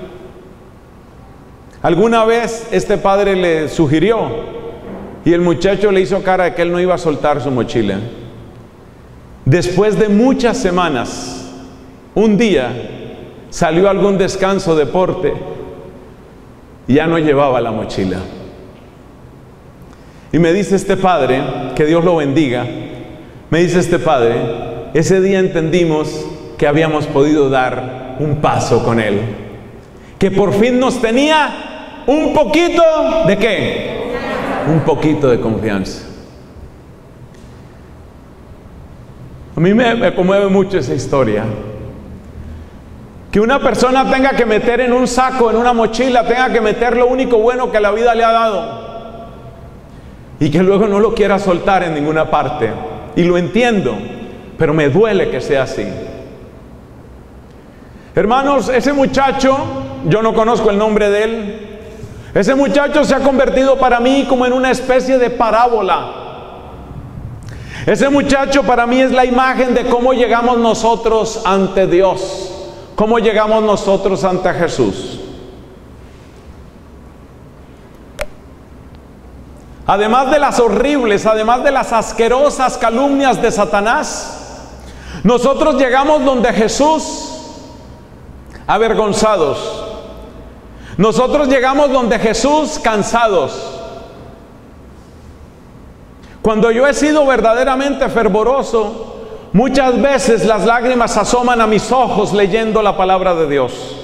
Alguna vez este padre le sugirió y el muchacho le hizo cara de que él no iba a soltar su mochila. Después de muchas semanas, un día salió a algún descanso, deporte, y ya no llevaba la mochila. Y me dice este padre, que Dios lo bendiga, me dice este padre, ese día entendimos que habíamos podido dar un paso con él, que por fin nos tenía un poquito de ¿qué? Un poquito de confianza. A mí me, me conmueve mucho esa historia. Que una persona tenga que meter en un saco, en una mochila, tenga que meter lo único bueno que la vida le ha dado, y que luego no lo quiera soltar en ninguna parte. Y lo entiendo, pero me duele que sea así. Hermanos, ese muchacho, yo no conozco el nombre de él, ese muchacho se ha convertido para mí como en una especie de parábola. Ese muchacho para mí es la imagen de cómo llegamos nosotros ante Dios, cómo llegamos nosotros ante Jesús. Además de las horribles, además de las asquerosas calumnias de Satanás, nosotros llegamos donde Jesús avergonzados. Nosotros llegamos donde Jesús cansados. Cuando yo he sido verdaderamente fervoroso, muchas veces las lágrimas asoman a mis ojos leyendo la palabra de Dios.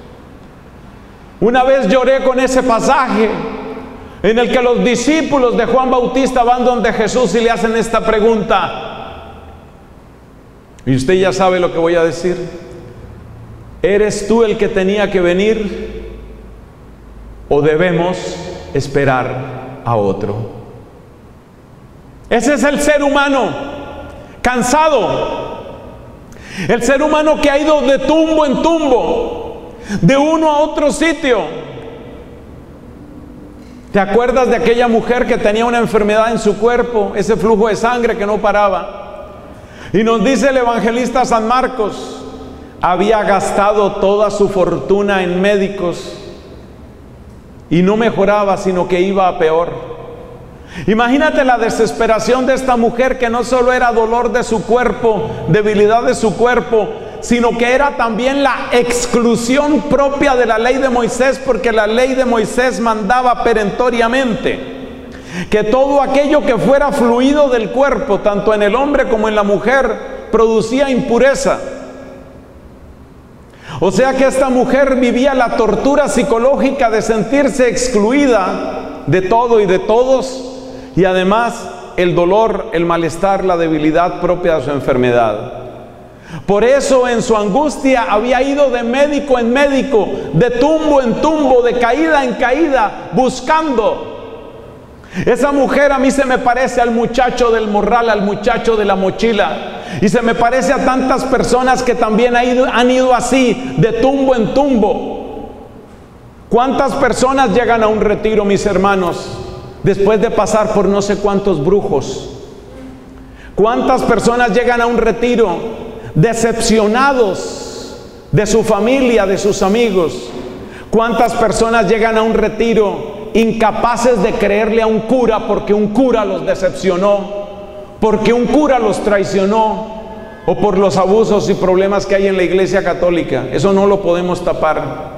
Una vez lloré con ese pasaje en el que los discípulos de Juan Bautista van donde Jesús y le hacen esta pregunta. Y usted ya sabe lo que voy a decir. ¿Eres tú el que tenía que venir o debemos esperar a otro? Ese es el ser humano cansado. El ser humano que ha ido de tumbo en tumbo, de uno a otro sitio. ¿Te acuerdas de aquella mujer que tenía una enfermedad en su cuerpo, ese flujo de sangre que no paraba? Y nos dice el evangelista San Marcos, había gastado toda su fortuna en médicos y no mejoraba, sino que iba a peor. Imagínate la desesperación de esta mujer, que no solo era dolor de su cuerpo, debilidad de su cuerpo, sino que era también la exclusión propia de la ley de Moisés, porque la ley de Moisés mandaba perentoriamente que todo aquello que fuera fluido del cuerpo, tanto en el hombre como en la mujer, producía impureza. O sea que esta mujer vivía la tortura psicológica de sentirse excluida de todo y de todos, y además el dolor, el malestar, la debilidad propia de su enfermedad. Por eso en su angustia había ido de médico en médico, de tumbo en tumbo, de caída en caída, buscando. Esa mujer a mí se me parece al muchacho del morral, al muchacho de la mochila. Y se me parece a tantas personas que también han ido, han ido así, de tumbo en tumbo. ¿Cuántas personas llegan a un retiro, mis hermanos, después de pasar por no sé cuántos brujos? ¿Cuántas personas llegan a un retiro decepcionados de su familia, de sus amigos? ¿Cuántas personas llegan a un retiro incapaces de creerle a un cura porque un cura los decepcionó, porque un cura los traicionó, o por los abusos y problemas que hay en la Iglesia Católica? Eso no lo podemos tapar.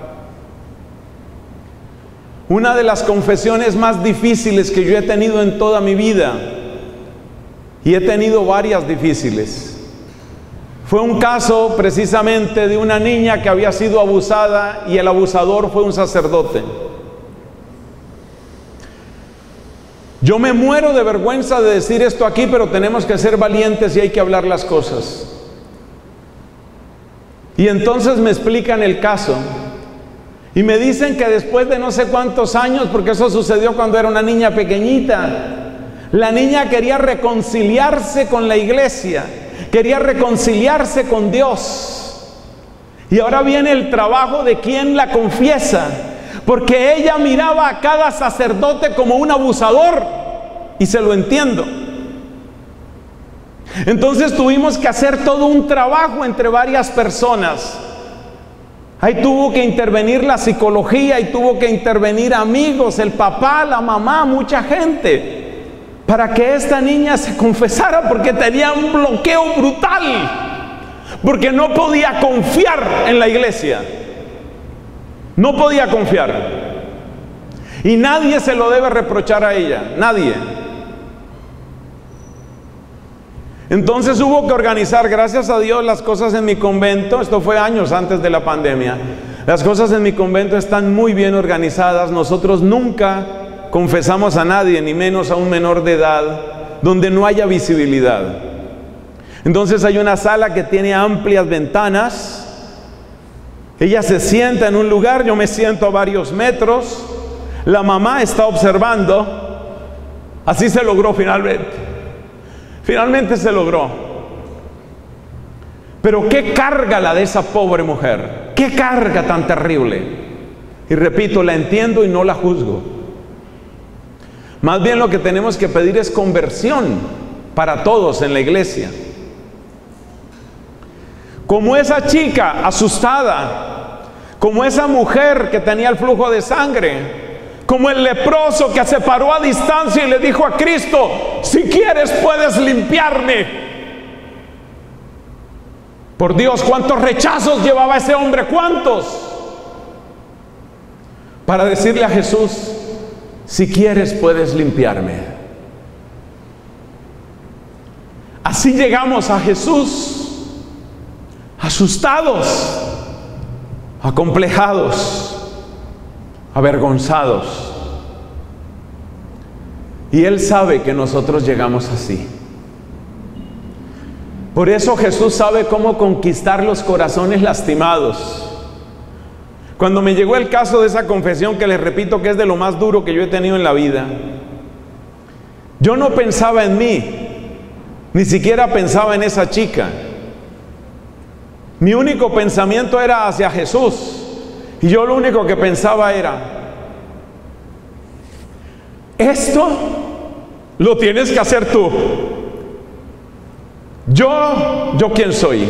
Una de las confesiones más difíciles que yo he tenido en toda mi vida, y he tenido varias difíciles, fue un caso precisamente de una niña que había sido abusada y el abusador fue un sacerdote. Yo me muero de vergüenza de decir esto aquí, pero tenemos que ser valientes y hay que hablar las cosas. Y entonces me explican el caso y me dicen que después de no sé cuántos años, porque eso sucedió cuando era una niña pequeñita, la niña quería reconciliarse con la iglesia, quería reconciliarse con Dios. Y ahora viene el trabajo de quien la confiesa, porque ella miraba a cada sacerdote como un abusador, y se lo entiendo. Entonces tuvimos que hacer todo un trabajo entre varias personas. Ahí tuvo que intervenir la psicología, y tuvo que intervenir amigos, el papá, la mamá, mucha gente, para que esta niña se confesara, porque tenía un bloqueo brutal, porque no podía confiar en la iglesia. No podía confiar. Y nadie se lo debe reprochar a ella, nadie. Entonces hubo que organizar, gracias a Dios, las cosas en mi convento. Esto fue años antes de la pandemia. Las cosas en mi convento están muy bien organizadas. Nosotros nunca confesamos a nadie, ni menos a un menor de edad, donde no haya visibilidad. Entonces hay una sala que tiene amplias ventanas. Ella se sienta en un lugar, yo me siento a varios metros. La mamá está observando. Así se logró finalmente. Finalmente se logró. Pero qué carga la de esa pobre mujer. Qué carga tan terrible. Y repito, la entiendo y no la juzgo. Más bien lo que tenemos que pedir es conversión para todos en la iglesia. Como esa chica asustada, como esa mujer que tenía el flujo de sangre, como el leproso que se paró a distancia y le dijo a Cristo: si quieres puedes limpiarme. Por Dios, ¿cuántos rechazos llevaba ese hombre? ¿Cuántos? Para decirle a Jesús: si quieres puedes limpiarme. Así llegamos a Jesús, asustados, acomplejados, avergonzados. Y Él sabe que nosotros llegamos así. Por eso Jesús sabe cómo conquistar los corazones lastimados. Cuando me llegó el caso de esa confesión, que les repito que es de lo más duro que yo he tenido en la vida, yo no pensaba en mí, ni siquiera pensaba en esa chica. Mi único pensamiento era hacia Jesús, y yo lo único que pensaba era: esto lo tienes que hacer tú. Yo, ¿yo quién soy?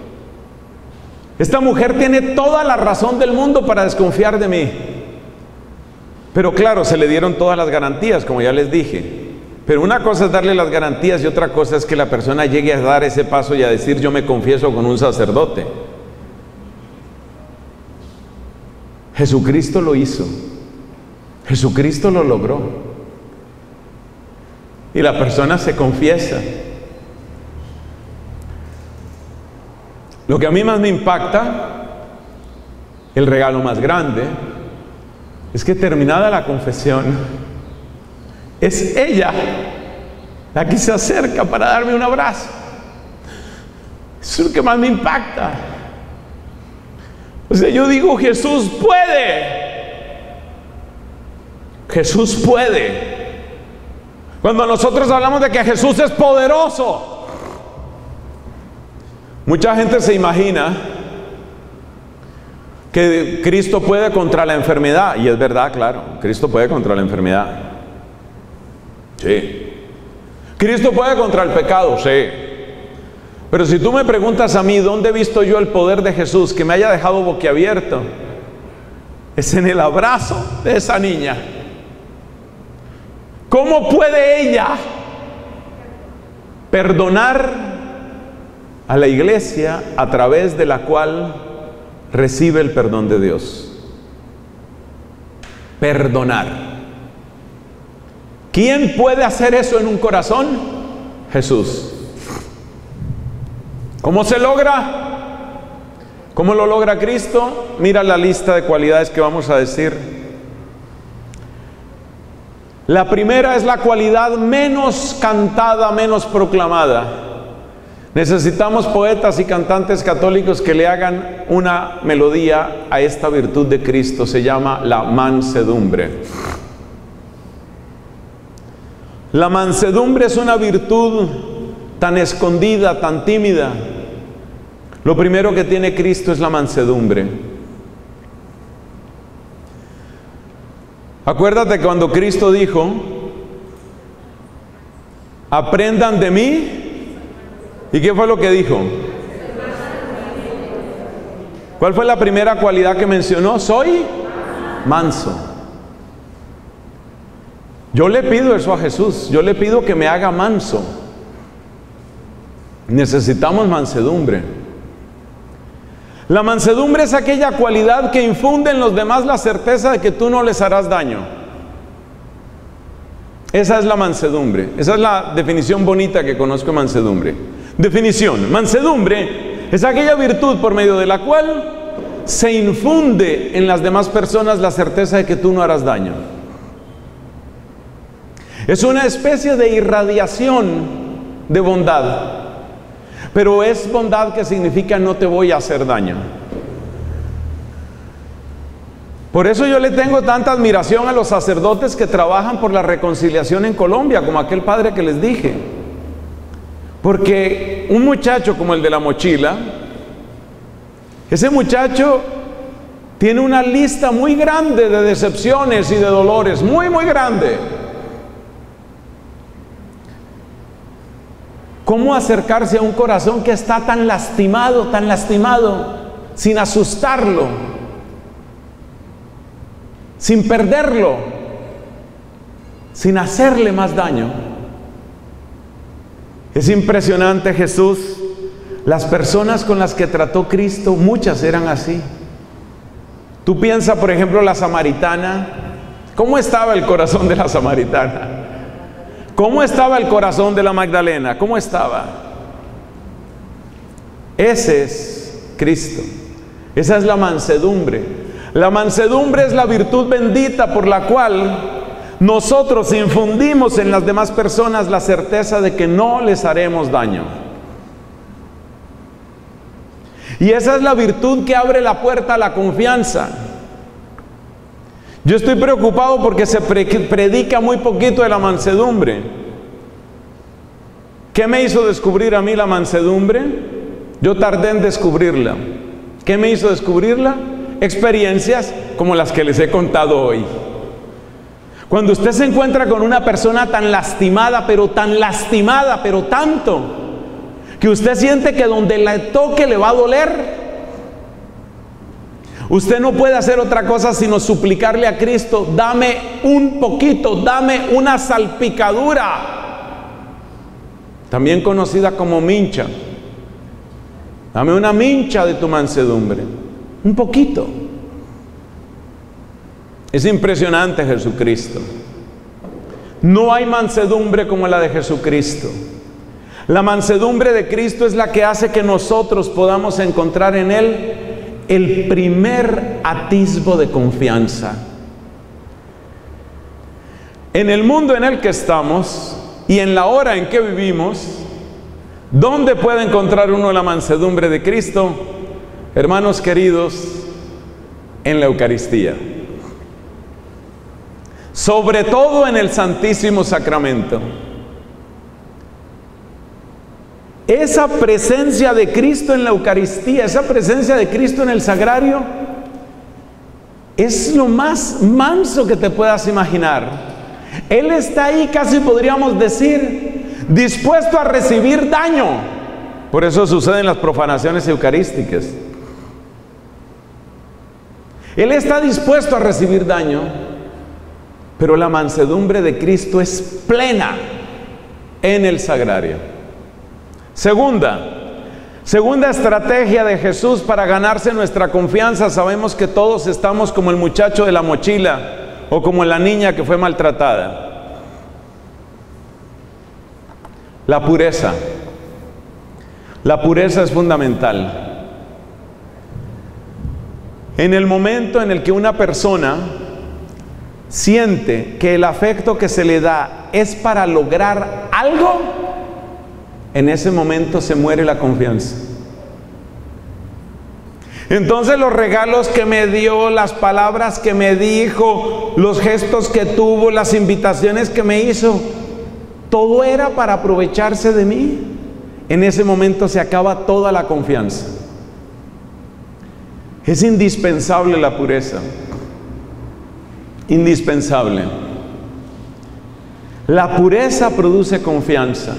Esta mujer tiene toda la razón del mundo para desconfiar de mí. Pero claro, se le dieron todas las garantías, como ya les dije. Pero una cosa es darle las garantías y otra cosa es que la persona llegue a dar ese paso y a decir: yo me confieso con un sacerdote. Jesucristo lo hizo. Jesucristo lo logró. Y la persona se confiesa. Lo que a mí más me impacta, el regalo más grande, es que terminada la confesión, es ella la que se acerca para darme un abrazo. Eso es lo que más me impacta. O sea, yo digo: Jesús puede. Jesús puede. Cuando nosotros hablamos de que Jesús es poderoso, mucha gente se imagina que Cristo puede contra la enfermedad, y es verdad, claro, Cristo puede contra la enfermedad. Sí. Cristo puede contra el pecado, sí. Pero si tú me preguntas a mí, ¿dónde he visto yo el poder de Jesús que me haya dejado boquiabierto? Es en el abrazo de esa niña. ¿Cómo puede ella perdonar a la iglesia a través de la cual recibe el perdón de Dios? Perdonar. ¿Quién puede hacer eso en un corazón? Jesús. ¿Cómo se logra? ¿Cómo lo logra Cristo? Mira la lista de cualidades que vamos a decir. La primera es la cualidad menos cantada, menos proclamada. Necesitamos poetas y cantantes católicos que le hagan una melodía a esta virtud de Cristo. Se llama la mansedumbre. La mansedumbre es una virtud tan escondida, tan tímida. Lo primero que tiene Cristo es la mansedumbre. Acuérdate cuando Cristo dijo: aprendan de mí. ¿Y qué fue lo que dijo? ¿Cuál fue la primera cualidad que mencionó? Soy manso. Yo le pido eso a Jesús. Yo le pido que me haga manso. Necesitamos mansedumbre. La mansedumbre es aquella cualidad que infunde en los demás la certeza de que tú no les harás daño. Esa es la mansedumbre. Esa es la definición bonita que conozco de mansedumbre. Definición: mansedumbre es aquella virtud por medio de la cual se infunde en las demás personas la certeza de que tú no harás daño. Es una especie de irradiación de bondad. Pero es bondad que significa no te voy a hacer daño. Por eso yo le tengo tanta admiración a los sacerdotes que trabajan por la reconciliación en Colombia, como aquel padre que les dije. Porque un muchacho como el de la mochila, ese muchacho tiene una lista muy grande de decepciones y de dolores, muy muy grande. ¿Cómo acercarse a un corazón que está tan lastimado, tan lastimado, sin asustarlo, sin perderlo, sin hacerle más daño? Es impresionante, Jesús. Las personas con las que trató Cristo, muchas eran así. Tú piensas, por ejemplo, la samaritana. ¿Cómo estaba el corazón de la samaritana? ¿Cómo estaba el corazón de la Magdalena? ¿Cómo estaba? Ese es Cristo. Esa es la mansedumbre. La mansedumbre es la virtud bendita por la cual nosotros infundimos en las demás personas la certeza de que no les haremos daño. Y esa es la virtud que abre la puerta a la confianza. Yo estoy preocupado porque se predica muy poquito de la mansedumbre. ¿Qué me hizo descubrir a mí la mansedumbre? Yo tardé en descubrirla. ¿Qué me hizo descubrirla? Experiencias como las que les he contado hoy. Cuando usted se encuentra con una persona tan lastimada, pero tan lastimada, pero tanto, que usted siente que donde la toque le va a doler, usted no puede hacer otra cosa sino suplicarle a Cristo: dame un poquito, dame una salpicadura, también conocida como mincha. Dame una mincha de tu mansedumbre, un poquito. Es impresionante Jesucristo. No hay mansedumbre como la de Jesucristo. La mansedumbre de Cristo es la que hace que nosotros podamos encontrar en Él el primer atisbo de confianza. En el mundo en el que estamos y en la hora en que vivimos, ¿dónde puede encontrar uno la mansedumbre de Cristo? Hermanos queridos, en la Eucaristía. sobre todo en el Santísimo Sacramento. Esa presencia de Cristo en la Eucaristía, esa presencia de Cristo en el Sagrario, es lo más manso que te puedas imaginar. Él está ahí, casi podríamos decir, dispuesto a recibir daño. Por eso suceden las profanaciones eucarísticas. Él está dispuesto a recibir daño, pero la mansedumbre de Cristo es plena en el Sagrario. Segunda, segunda estrategia de Jesús para ganarse nuestra confianza. Sabemos que todos estamos como el muchacho de la mochila o como la niña que fue maltratada. La pureza. La pureza es fundamental. En el momento en el que una persona siente que el afecto que se le da es para lograr algo, en ese momento se muere la confianza. Entonces los regalos que me dio, las palabras que me dijo, los gestos que tuvo, las invitaciones que me hizo, todo era para aprovecharse de mí. En ese momento se acaba toda la confianza. Es indispensable la pureza. Indispensable. La pureza produce confianza.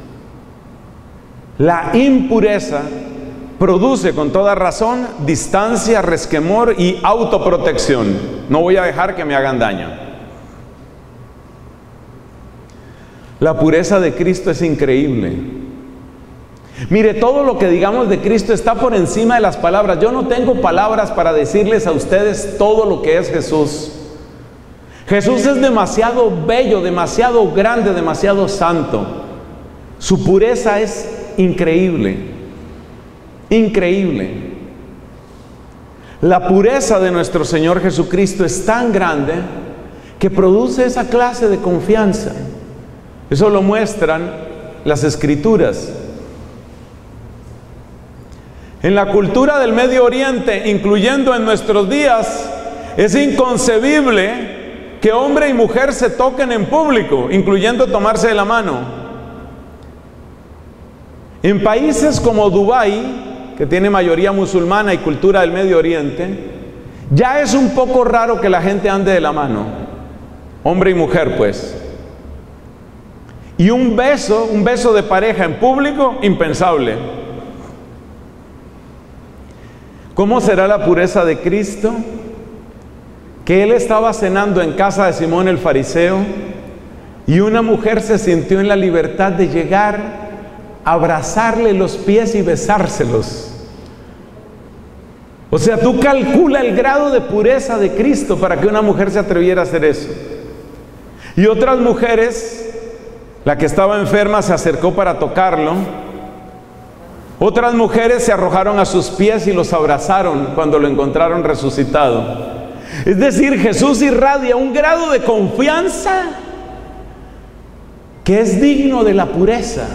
La impureza produce con toda razón distancia, resquemor y autoprotección. No voy a dejar que me hagan daño. La pureza de Cristo es increíble. Mire, todo lo que digamos de Cristo está por encima de las palabras. Yo no tengo palabras para decirles a ustedes todo lo que es Jesús. Jesús es demasiado bello, demasiado grande, demasiado santo. Su pureza es increíble, increíble. La pureza de nuestro Señor Jesucristo es tan grande que produce esa clase de confianza. Eso lo muestran las Escrituras. En la cultura del Medio Oriente, incluyendo en nuestros días, es inconcebible que hombre y mujer se toquen en público, incluyendo tomarse de la mano. En países como Dubái, que tiene mayoría musulmana y cultura del Medio Oriente, ya es un poco raro que la gente ande de la mano, hombre y mujer pues. Y un beso, un beso de pareja en público, impensable. ¿Cómo será la pureza de Cristo? Que Él estaba cenando en casa de Simón el fariseo y una mujer se sintió en la libertad de llegar, abrazarle los pies y besárselos. O sea, tú calcula el grado de pureza de Cristo para que una mujer se atreviera a hacer eso. Y otras mujeres, la que estaba enferma se acercó para tocarlo. Otras mujeres se arrojaron a sus pies y los abrazaron cuando lo encontraron resucitado. Es decir, Jesús irradia un grado de confianza que es digno de la pureza.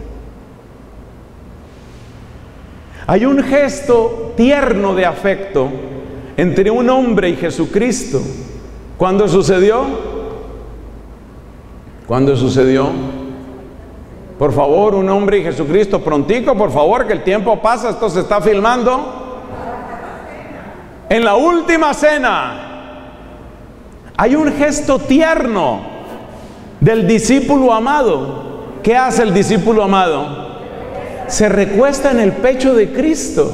Hay un gesto tierno de afecto entre un hombre y Jesucristo. ¿Cuándo sucedió? ¿Cuándo sucedió? Por favor, un hombre y Jesucristo, prontico, por favor, que el tiempo pasa, esto se está filmando. En la última cena hay un gesto tierno del discípulo amado. ¿Qué hace el discípulo amado? Se recuesta en el pecho de Cristo.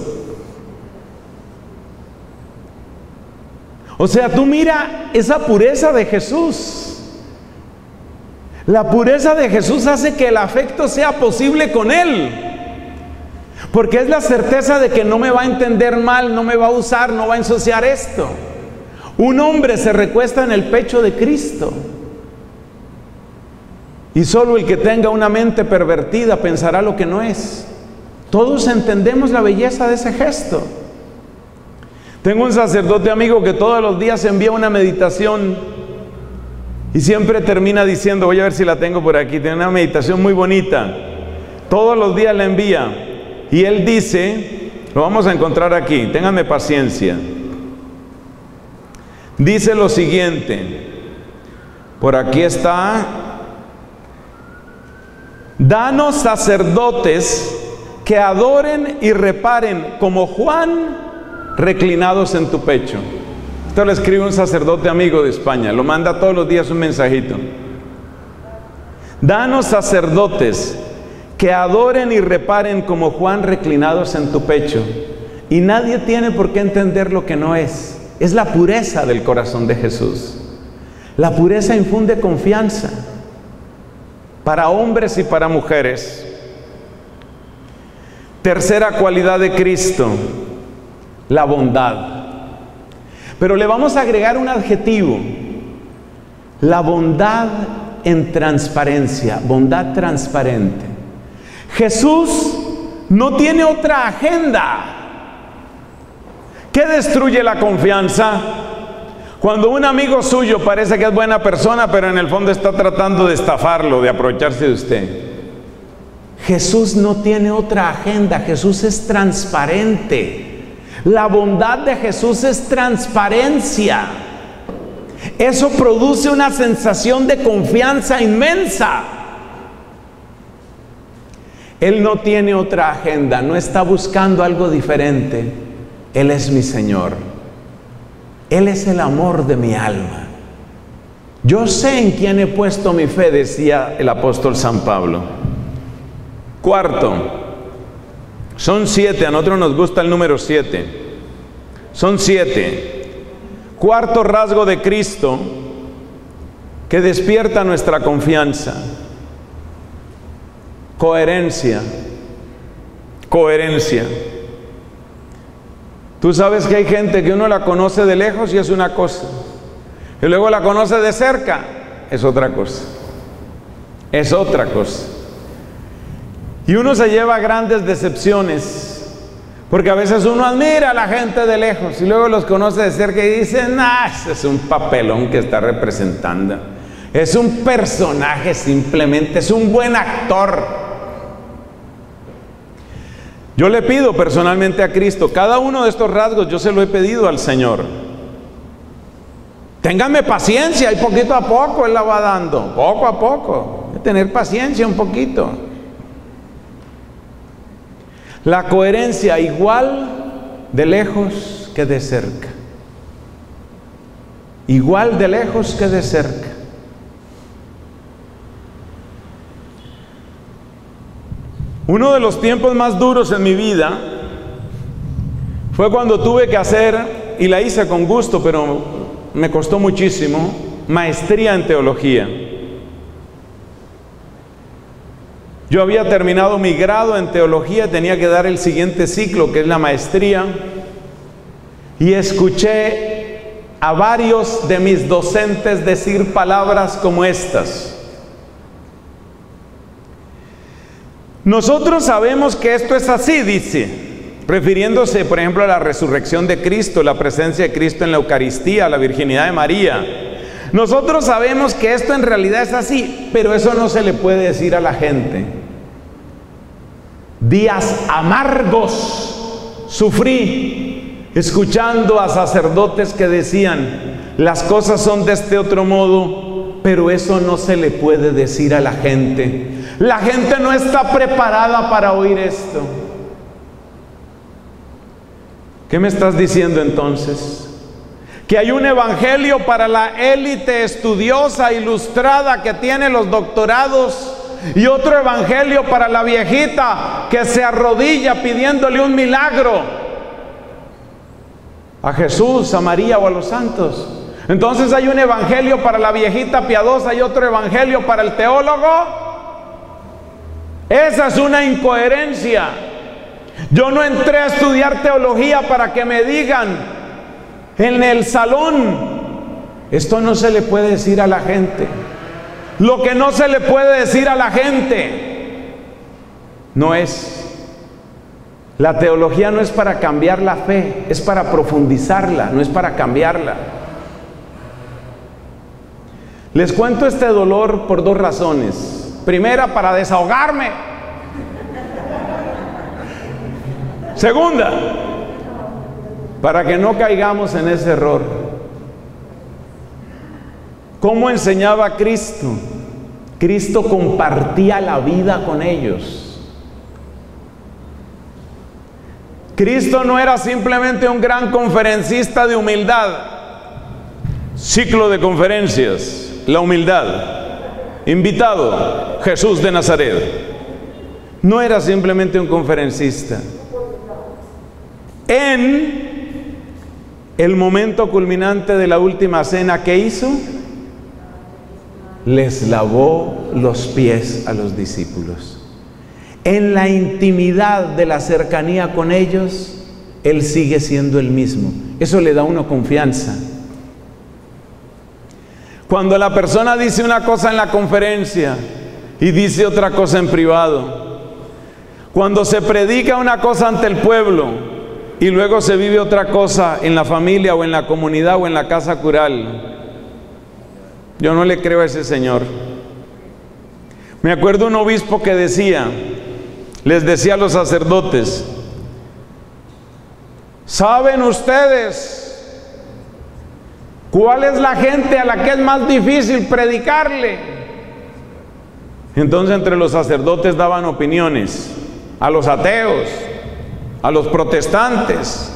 O sea, tú mira esa pureza de Jesús. La pureza de Jesús hace que el afecto sea posible con Él, porque es la certeza de que no me va a entender mal, no me va a usar, no va a ensuciar esto. Un hombre se recuesta en el pecho de Cristo, y solo el que tenga una mente pervertida pensará lo que no es. Todos entendemos la belleza de ese gesto. Tengo un sacerdote amigo que todos los días envía una meditación y siempre termina diciendo, voy a ver si la tengo por aquí, tiene una meditación muy bonita, todos los días la envía, y él dice, lo vamos a encontrar aquí, ténganme paciencia, dice lo siguiente: Por aquí está. Danos sacerdotes que adoren y reparen como Juan, reclinados en tu pecho. Esto lo escribe un sacerdote amigo de España, lo manda todos los días un mensajito. Danos sacerdotes que adoren y reparen como Juan, reclinados en tu pecho. Y nadie tiene por qué entender lo que no es. Es la pureza del corazón de Jesús. La pureza infunde confianza para hombres y para mujeres. Tercera cualidad de Cristo, la bondad. Pero le vamos a agregar un adjetivo: la bondad en transparencia, bondad transparente. Jesús no tiene otra agenda. ¿Qué destruye la confianza? Cuando un amigo suyo parece que es buena persona, pero en el fondo está tratando de estafarlo, de aprovecharse de usted. Jesús no tiene otra agenda. Jesús es transparente. La bondad de Jesús es transparencia. Eso produce una sensación de confianza inmensa. Él no tiene otra agenda, no está buscando algo diferente. Él es mi Señor. Él es el amor de mi alma. Yo sé en quién he puesto mi fe, decía el apóstol San Pablo. Cuarto, son siete, a nosotros nos gusta el número siete. Son siete. Cuarto rasgo de Cristo que despierta nuestra confianza: coherencia. Coherencia. Tú sabes que hay gente que uno la conoce de lejos y es una cosa, y luego la conoce de cerca, es otra cosa. Es otra cosa. Y uno se lleva grandes decepciones, porque a veces uno admira a la gente de lejos y luego los conoce de cerca y dicen: ah, ese es un papelón que está representando. Es un personaje simplemente, es un buen actor. Yo le pido personalmente a Cristo, cada uno de estos rasgos yo se lo he pedido al Señor. Téngame paciencia, y poquito a poco Él la va dando, poco a poco. Hay que tener paciencia un poquito. La coherencia, igual de lejos que de cerca. Igual de lejos que de cerca. Uno de los tiempos más duros en mi vida fue cuando tuve que hacer, y la hice con gusto, pero me costó muchísimo, maestría en teología. Yo había terminado mi grado en teología, tenía que dar el siguiente ciclo, que es la maestría, y escuché a varios de mis docentes decir palabras como estas: nosotros sabemos que esto es así, dice, refiriéndose por ejemplo a la resurrección de Cristo, la presencia de Cristo en la Eucaristía, la virginidad de María. Nosotros sabemos que esto en realidad es así, pero eso no se le puede decir a la gente. Días amargos sufrí escuchando a sacerdotes que decían: las cosas son de este otro modo, pero eso no se le puede decir a la gente. La gente no está preparada para oír esto. ¿Qué me estás diciendo entonces? Que hay un evangelio para la élite estudiosa, ilustrada, que tiene los doctorados, y otro evangelio para la viejita que se arrodilla pidiéndole un milagro a Jesús, a María o a los santos. Entonces hay un evangelio para la viejita piadosa y otro evangelio para el teólogo. Esa es una incoherencia. Yo no entré a estudiar teología para que me digan en el salón: esto no se le puede decir a la gente. Lo que no se le puede decir a la gente no es. La teología no es para cambiar la fe, es para profundizarla, no es para cambiarla. Les cuento este dolor por dos razones. Primera, para desahogarme. Segunda, para que no caigamos en ese error. ¿Cómo enseñaba Cristo? Cristo compartía la vida con ellos. Cristo no era simplemente un gran conferencista de humildad. Ciclo de conferencias, la humildad. Invitado, Jesús de Nazaret. No era simplemente un conferencista. En el momento culminante de la última cena, ¿qué hizo? Les lavó los pies a los discípulos. En la intimidad de la cercanía con ellos, Él sigue siendo el mismo. Eso le da a uno confianza. Cuando la persona dice una cosa en la conferencia y dice otra cosa en privado, cuando se predica una cosa ante el pueblo y luego se vive otra cosa en la familia o en la comunidad o en la casa cural, yo no le creo a ese señor. Me acuerdo un obispo que decía, les decía a los sacerdotes: ¿saben ustedes cuál es la gente a la que es más difícil predicarle? Entonces entre los sacerdotes daban opiniones: a los ateos, a los protestantes.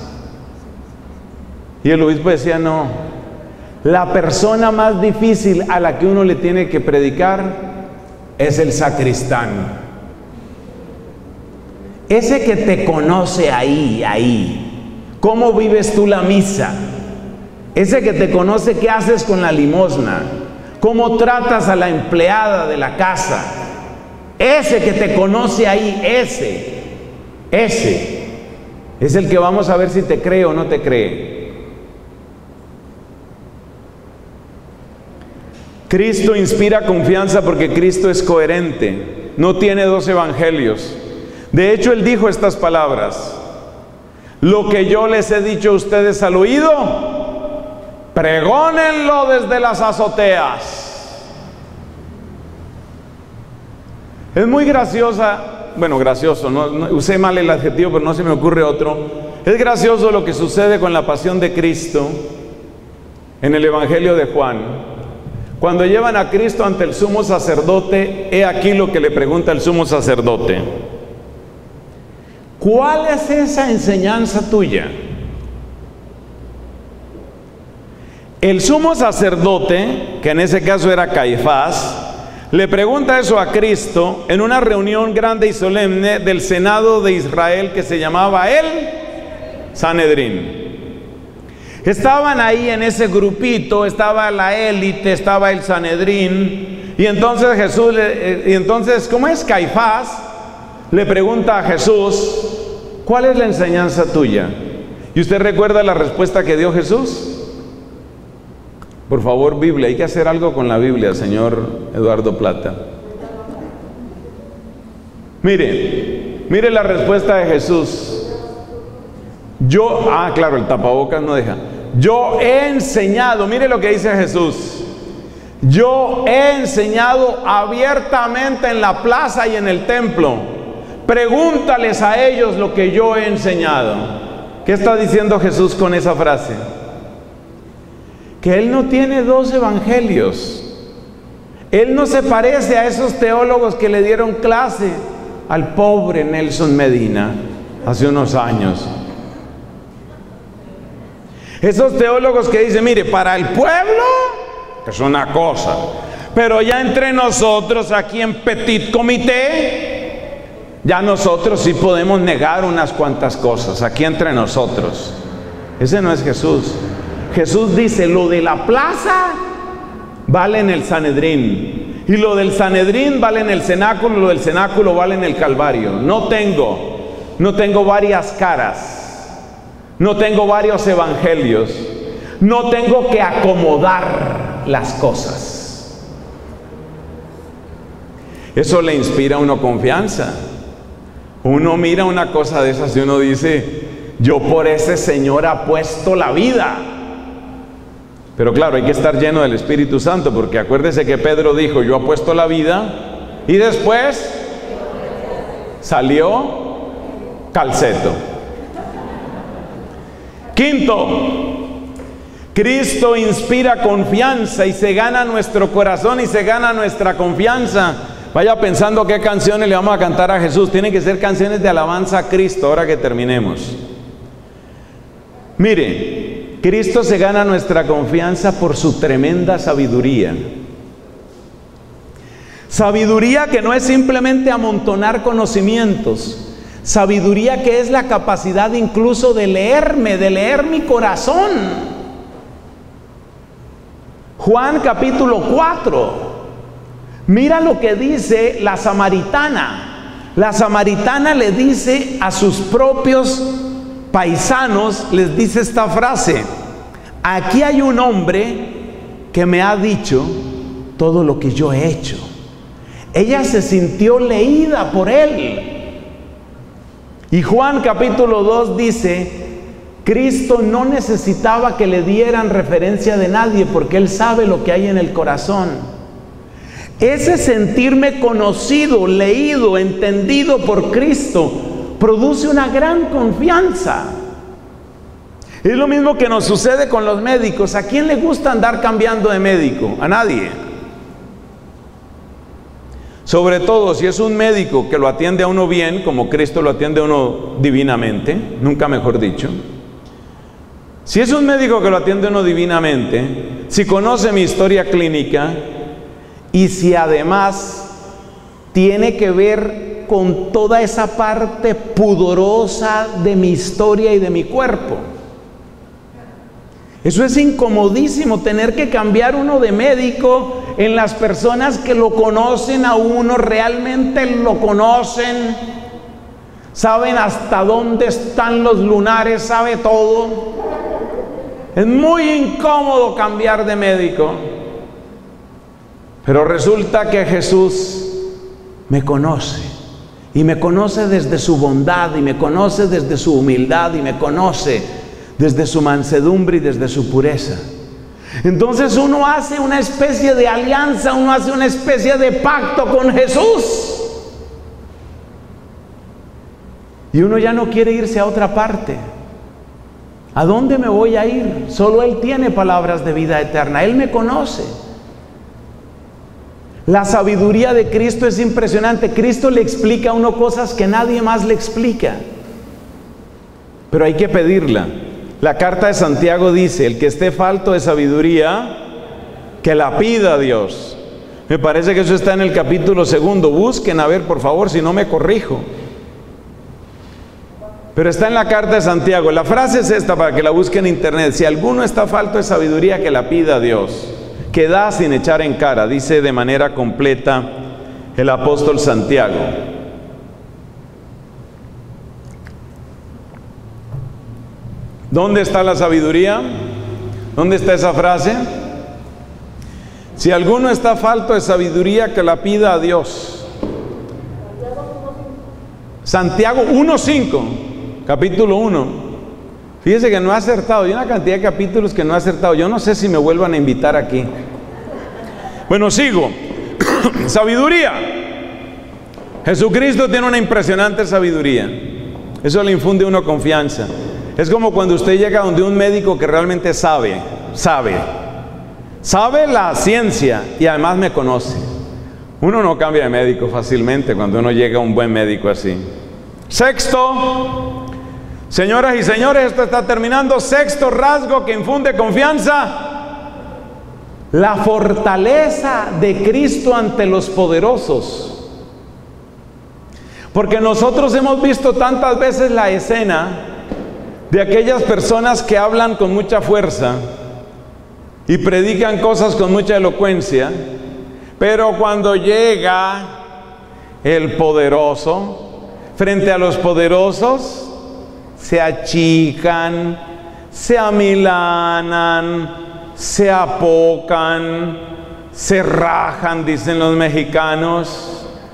Y el obispo decía: no, la persona más difícil a la que uno le tiene que predicar es el sacristán. Ese que te conoce ahí, ahí. ¿Cómo vives tú la misa? Ese que te conoce qué haces con la limosna, cómo tratas a la empleada de la casa. Ese que te conoce ahí, ese, ese, es el que vamos a ver si te cree o no te cree. Cristo inspira confianza porque Cristo es coherente, no tiene dos evangelios. De hecho, Él dijo estas palabras: lo que yo les he dicho a ustedes al oído, pregónenlo desde las azoteas. Es muy graciosa, bueno, gracioso, no, no, usé mal el adjetivo, pero no se me ocurre otro. Es gracioso lo que sucede con la pasión de Cristo en el Evangelio de Juan. Cuando llevan a Cristo ante el sumo sacerdote, he aquí lo que le pregunta el sumo sacerdote: ¿cuál es esa enseñanza tuya? El sumo sacerdote, que en ese caso era Caifás, le pregunta eso a Cristo en una reunión grande y solemne del Senado de Israel que se llamaba el Sanedrín. Estaban ahí en ese grupito, estaba la élite, estaba el Sanedrín, y entonces Jesús, le, y entonces, ¿cómo es? Caifás le pregunta a Jesús: ¿cuál es la enseñanza tuya? ¿Y usted recuerda la respuesta que dio Jesús? Por favor, Biblia, hay que hacer algo con la Biblia, señor Eduardo Plata. Mire, mire la respuesta de Jesús. Yo, ah, claro, el tapabocas no deja. Yo he enseñado, mire lo que dice Jesús: yo he enseñado abiertamente en la plaza y en el templo. Pregúntales a ellos lo que yo he enseñado. ¿Qué está diciendo Jesús con esa frase? Que Él no tiene dos evangelios. Él no se parece a esos teólogos que le dieron clase al pobre Nelson Medina hace unos años. Esos teólogos que dicen: mire, para el pueblo es una cosa, pero ya entre nosotros aquí en Petit Comité, ya nosotros sí podemos negar unas cuantas cosas, aquí entre nosotros. Ese no es Jesús. Jesús dice: lo de la plaza vale en el Sanedrín, y lo del Sanedrín vale en el cenáculo, y lo del cenáculo vale en el Calvario. No tengo, no tengo varias caras. No tengo varios evangelios. No tengo que acomodar las cosas. Eso le inspira a uno confianza. Uno mira una cosa de esas y uno dice: yo por ese Señor apuesto la vida. Pero claro, hay que estar lleno del Espíritu Santo, porque acuérdese que Pedro dijo: yo apuesto la vida, y después salió calceto. Quinto, Cristo inspira confianza y se gana nuestro corazón y se gana nuestra confianza. Vaya pensando qué canciones le vamos a cantar a Jesús. Tienen que ser canciones de alabanza a Cristo ahora que terminemos. Mire, Cristo se gana nuestra confianza por su tremenda sabiduría. Sabiduría que no es simplemente amontonar conocimientos. Sabiduría que es la capacidad incluso de leerme, de leer mi corazón. Juan capítulo cuatro. Mira lo que dice la samaritana. La samaritana le dice a sus propios paisanos, les dice esta frase: aquí hay un hombre que me ha dicho todo lo que yo he hecho. Ella se sintió leída por él. Y Juan capítulo dos dice: Cristo no necesitaba que le dieran referencia de nadie porque Él sabe lo que hay en el corazón. Ese sentirme conocido, leído, entendido por Cristo produce una gran confianza. Es lo mismo que nos sucede con los médicos. ¿A quién le gusta andar cambiando de médico? A nadie. Sobre todo si es un médico que lo atiende a uno bien, como Cristo lo atiende a uno divinamente, nunca mejor dicho. Si es un médico que lo atiende a uno divinamente, si conoce mi historia clínica y si además tiene que ver con toda esa parte pudorosa de mi historia y de mi cuerpo. Eso es incomodísimo, tener que cambiar uno de médico en las personas que lo conocen a uno, realmente lo conocen, saben hasta dónde están los lunares, sabe todo. Es muy incómodo cambiar de médico. Pero resulta que Jesús me conoce. Y me conoce desde su bondad, y me conoce desde su humildad, y me conoce desde su mansedumbre y desde su pureza. Entonces uno hace una especie de alianza, uno hace una especie de pacto con Jesús. Y uno ya no quiere irse a otra parte. ¿A dónde me voy a ir? Solo Él tiene palabras de vida eterna. Él me conoce. La sabiduría de Cristo es impresionante. Cristo le explica a uno cosas que nadie más le explica. Pero hay que pedirla. La carta de Santiago dice: el que esté falto de sabiduría, que la pida a Dios. Me parece que eso está en el capítulo segundo. Busquen a ver, por favor, si no me corrijo. Pero está en la carta de Santiago. La frase es esta, para que la busquen en internet: si alguno está falto de sabiduría, que la pida a Dios, que da sin echar en cara. Dice de manera completa el apóstol Santiago. ¿Dónde está la sabiduría? ¿Dónde está esa frase? Si alguno está falto de sabiduría, que la pida a Dios. Santiago uno cinco, capítulo uno. Fíjese que no ha acertado. Hay una cantidad de capítulos que no ha acertado. Yo no sé si me vuelvan a invitar aquí. Bueno, sigo. Sabiduría. Jesucristo tiene una impresionante sabiduría. Eso le infunde a uno confianza. Es como cuando usted llega donde un médico que realmente sabe, sabe, sabe la ciencia y además me conoce. Uno no cambia de médico fácilmente cuando uno llega a un buen médico así. Sexto, señoras y señores, esto está terminando. Sexto rasgo que infunde confianza: la fortaleza de Cristo ante los poderosos. Porque nosotros hemos visto tantas veces la escena de aquellas personas que hablan con mucha fuerza y predican cosas con mucha elocuencia, pero cuando llega el poderoso, frente a los poderosos, se achican, se amilanan, se apocan, se rajan, dicen los mexicanos.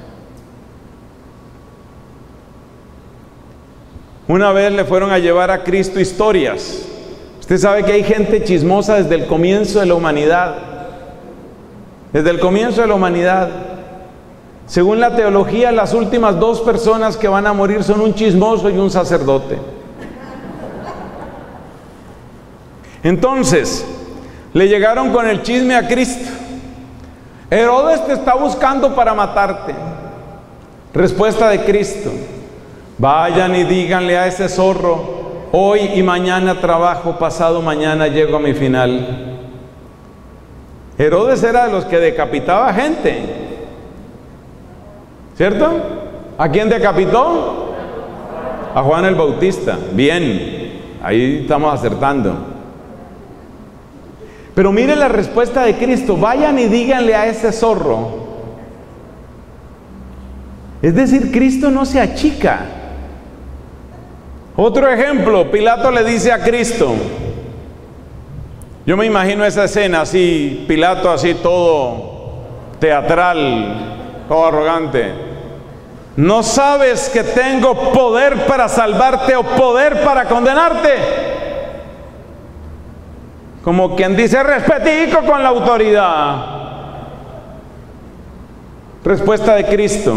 Una vez le fueron a llevar a Cristo historias. Usted sabe que hay gente chismosa desde el comienzo de la humanidad. Desde el comienzo de la humanidad. Según la teología, las últimas dos personas que van a morir son un chismoso y un sacerdote. Entonces, le llegaron con el chisme a Cristo. Herodes te está buscando para matarte. Respuesta de Cristo: vayan y díganle a ese zorro, hoy y mañana trabajo, pasado mañana llego a mi final. Herodes era de los que decapitaba gente, ¿cierto? ¿A quién decapitó? A Juan el Bautista. Bien, ahí estamos acertando. Pero mire la respuesta de Cristo: vayan y díganle a ese zorro. Es decir, Cristo no se achica. Otro ejemplo, Pilato le dice a Cristo, yo me imagino esa escena así, Pilato así todo teatral, todo arrogante: ¿no sabes que tengo poder para salvarte o poder para condenarte? Como quien dice, respetico con la autoridad. Respuesta de Cristo: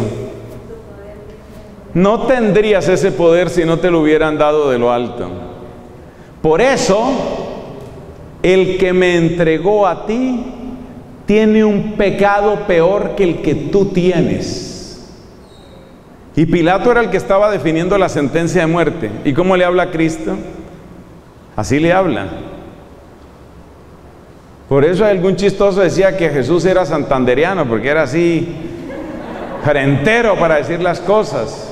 no tendrías ese poder si no te lo hubieran dado de lo alto. Por eso, el que me entregó a ti tiene un pecado peor que el que tú tienes. Y Pilato era el que estaba definiendo la sentencia de muerte. ¿Y cómo le habla a Cristo? Así le habla. Por eso algún chistoso decía que Jesús era santandereano, porque era así, frentero para decir las cosas.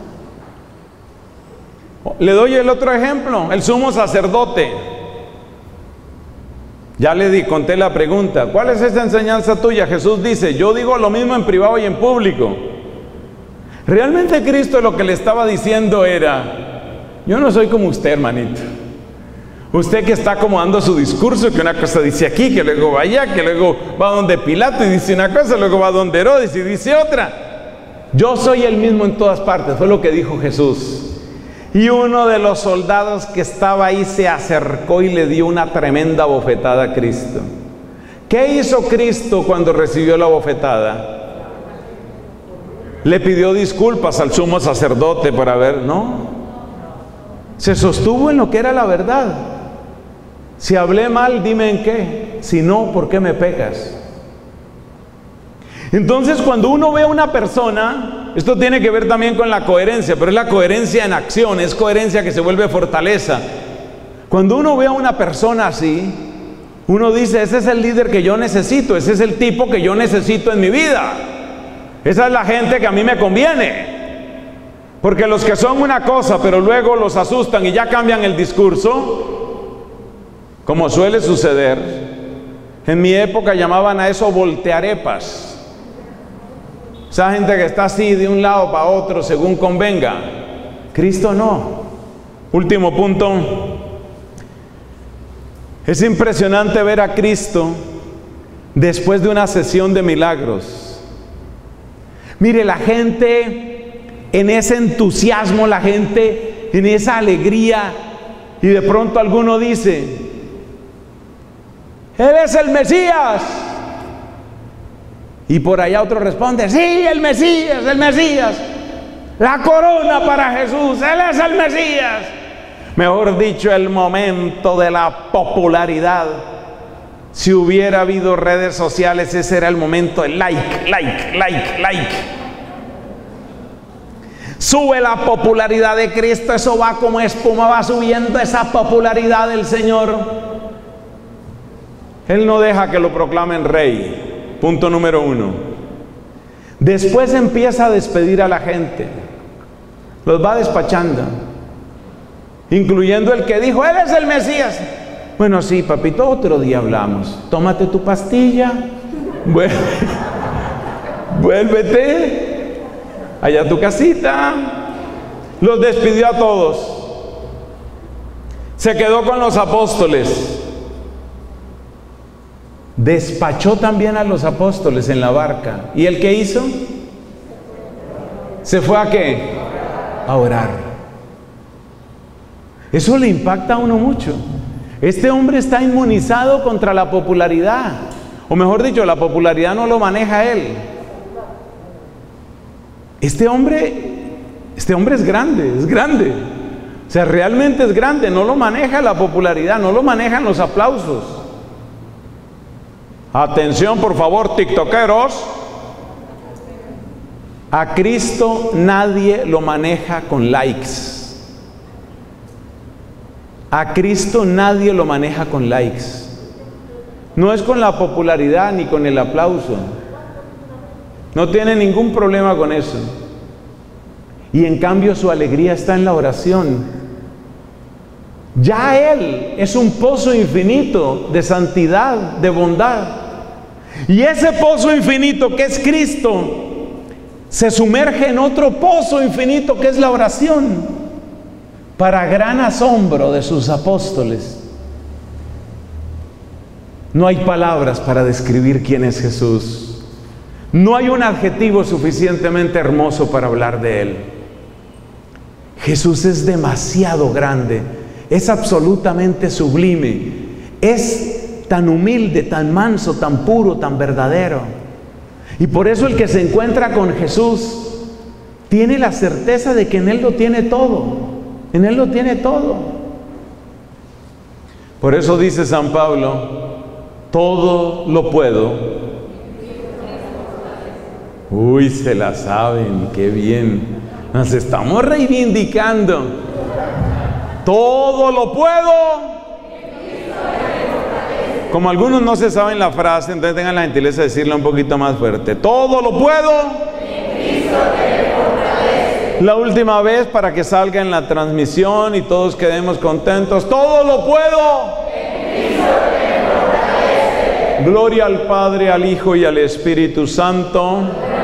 Le doy el otro ejemplo, el sumo sacerdote. Ya le di, conté la pregunta: ¿cuál es esa enseñanza tuya? Jesús dice: yo digo lo mismo en privado y en público. Realmente Cristo lo que le estaba diciendo era: yo no soy como usted, hermanito. Usted que está acomodando su discurso, que una cosa dice aquí, que luego va allá, que luego va donde Pilato y dice una cosa, luego va donde Herodes y dice otra. Yo soy el mismo en todas partes, fue lo que dijo Jesús. Y uno de los soldados que estaba ahí se acercó y le dio una tremenda bofetada a Cristo. ¿Qué hizo Cristo cuando recibió la bofetada? Le pidió disculpas al sumo sacerdote por haber, no. Se sostuvo en lo que era la verdad. Si hablé mal, dime en qué. Si no, ¿por qué me pegas? Entonces, cuando uno ve a una persona, esto tiene que ver también con la coherencia, pero es la coherencia en acción, es coherencia que se vuelve fortaleza. Cuando uno ve a una persona así, uno dice: ese es el líder que yo necesito, ese es el tipo que yo necesito en mi vida. Esa es la gente que a mí me conviene. Porque los que son una cosa, pero luego los asustan y ya cambian el discurso, como suele suceder, en mi época llamaban a eso voltearepas. Esa gente que está así de un lado para otro según convenga. Cristo no. Último punto. Es impresionante ver a Cristo después de una sesión de milagros. Mire, la gente en ese entusiasmo, la gente en esa alegría, y de pronto alguno dice: Él es el Mesías. Y por allá otro responde: sí, el Mesías, el Mesías. La corona para Jesús, Él es el Mesías. Mejor dicho, el momento de la popularidad. Si hubiera habido redes sociales, ese era el momento de like, like, like, like. Sube la popularidad de Cristo, eso va como espuma, va subiendo esa popularidad del Señor. Él no deja que lo proclamen rey. Punto número uno. Después empieza a despedir a la gente. Los va despachando. Incluyendo el que dijo: Él es el Mesías. Bueno, sí, papito, otro día hablamos. Tómate tu pastilla. Vuélvete allá a tu casita. Los despidió a todos. Se quedó con los apóstoles. Despachó también a los apóstoles en la barca. ¿Y el qué hizo? ¿Se fue a qué? A orar. Eso le impacta a uno mucho. Este hombre está inmunizado contra la popularidad. O mejor dicho, la popularidad no lo maneja él. Este hombre, este hombre es grande, es grande. O sea, realmente es grande, no lo maneja la popularidad, no lo manejan los aplausos. Atención, por favor, tiktokeros. A Cristo nadie lo maneja con likes. A Cristo nadie lo maneja con likes. No es con la popularidad ni con el aplauso. No tiene ningún problema con eso. Y en cambio su alegría está en la oración. Ya Él es un pozo infinito de santidad, de bondad. Y ese pozo infinito que es Cristo se sumerge en otro pozo infinito que es la oración, para gran asombro de sus apóstoles. No hay palabras para describir quién es Jesús. No hay un adjetivo suficientemente hermoso para hablar de Él. Jesús es demasiado grande, es absolutamente sublime, es tan humilde, tan manso, tan puro, tan verdadero. Y por eso el que se encuentra con Jesús tiene la certeza de que en Él lo tiene todo, en Él lo tiene todo. Por eso dice San Pablo, todo lo puedo. Uy, se la saben, qué bien. Nos estamos reivindicando. Todo lo puedo. Como algunos no se saben la frase, entonces tengan la gentileza de decirla un poquito más fuerte. Todo lo puedo. La última vez para que salga en la transmisión y todos quedemos contentos. Todo lo puedo. Gloria al Padre, al Hijo y al Espíritu Santo.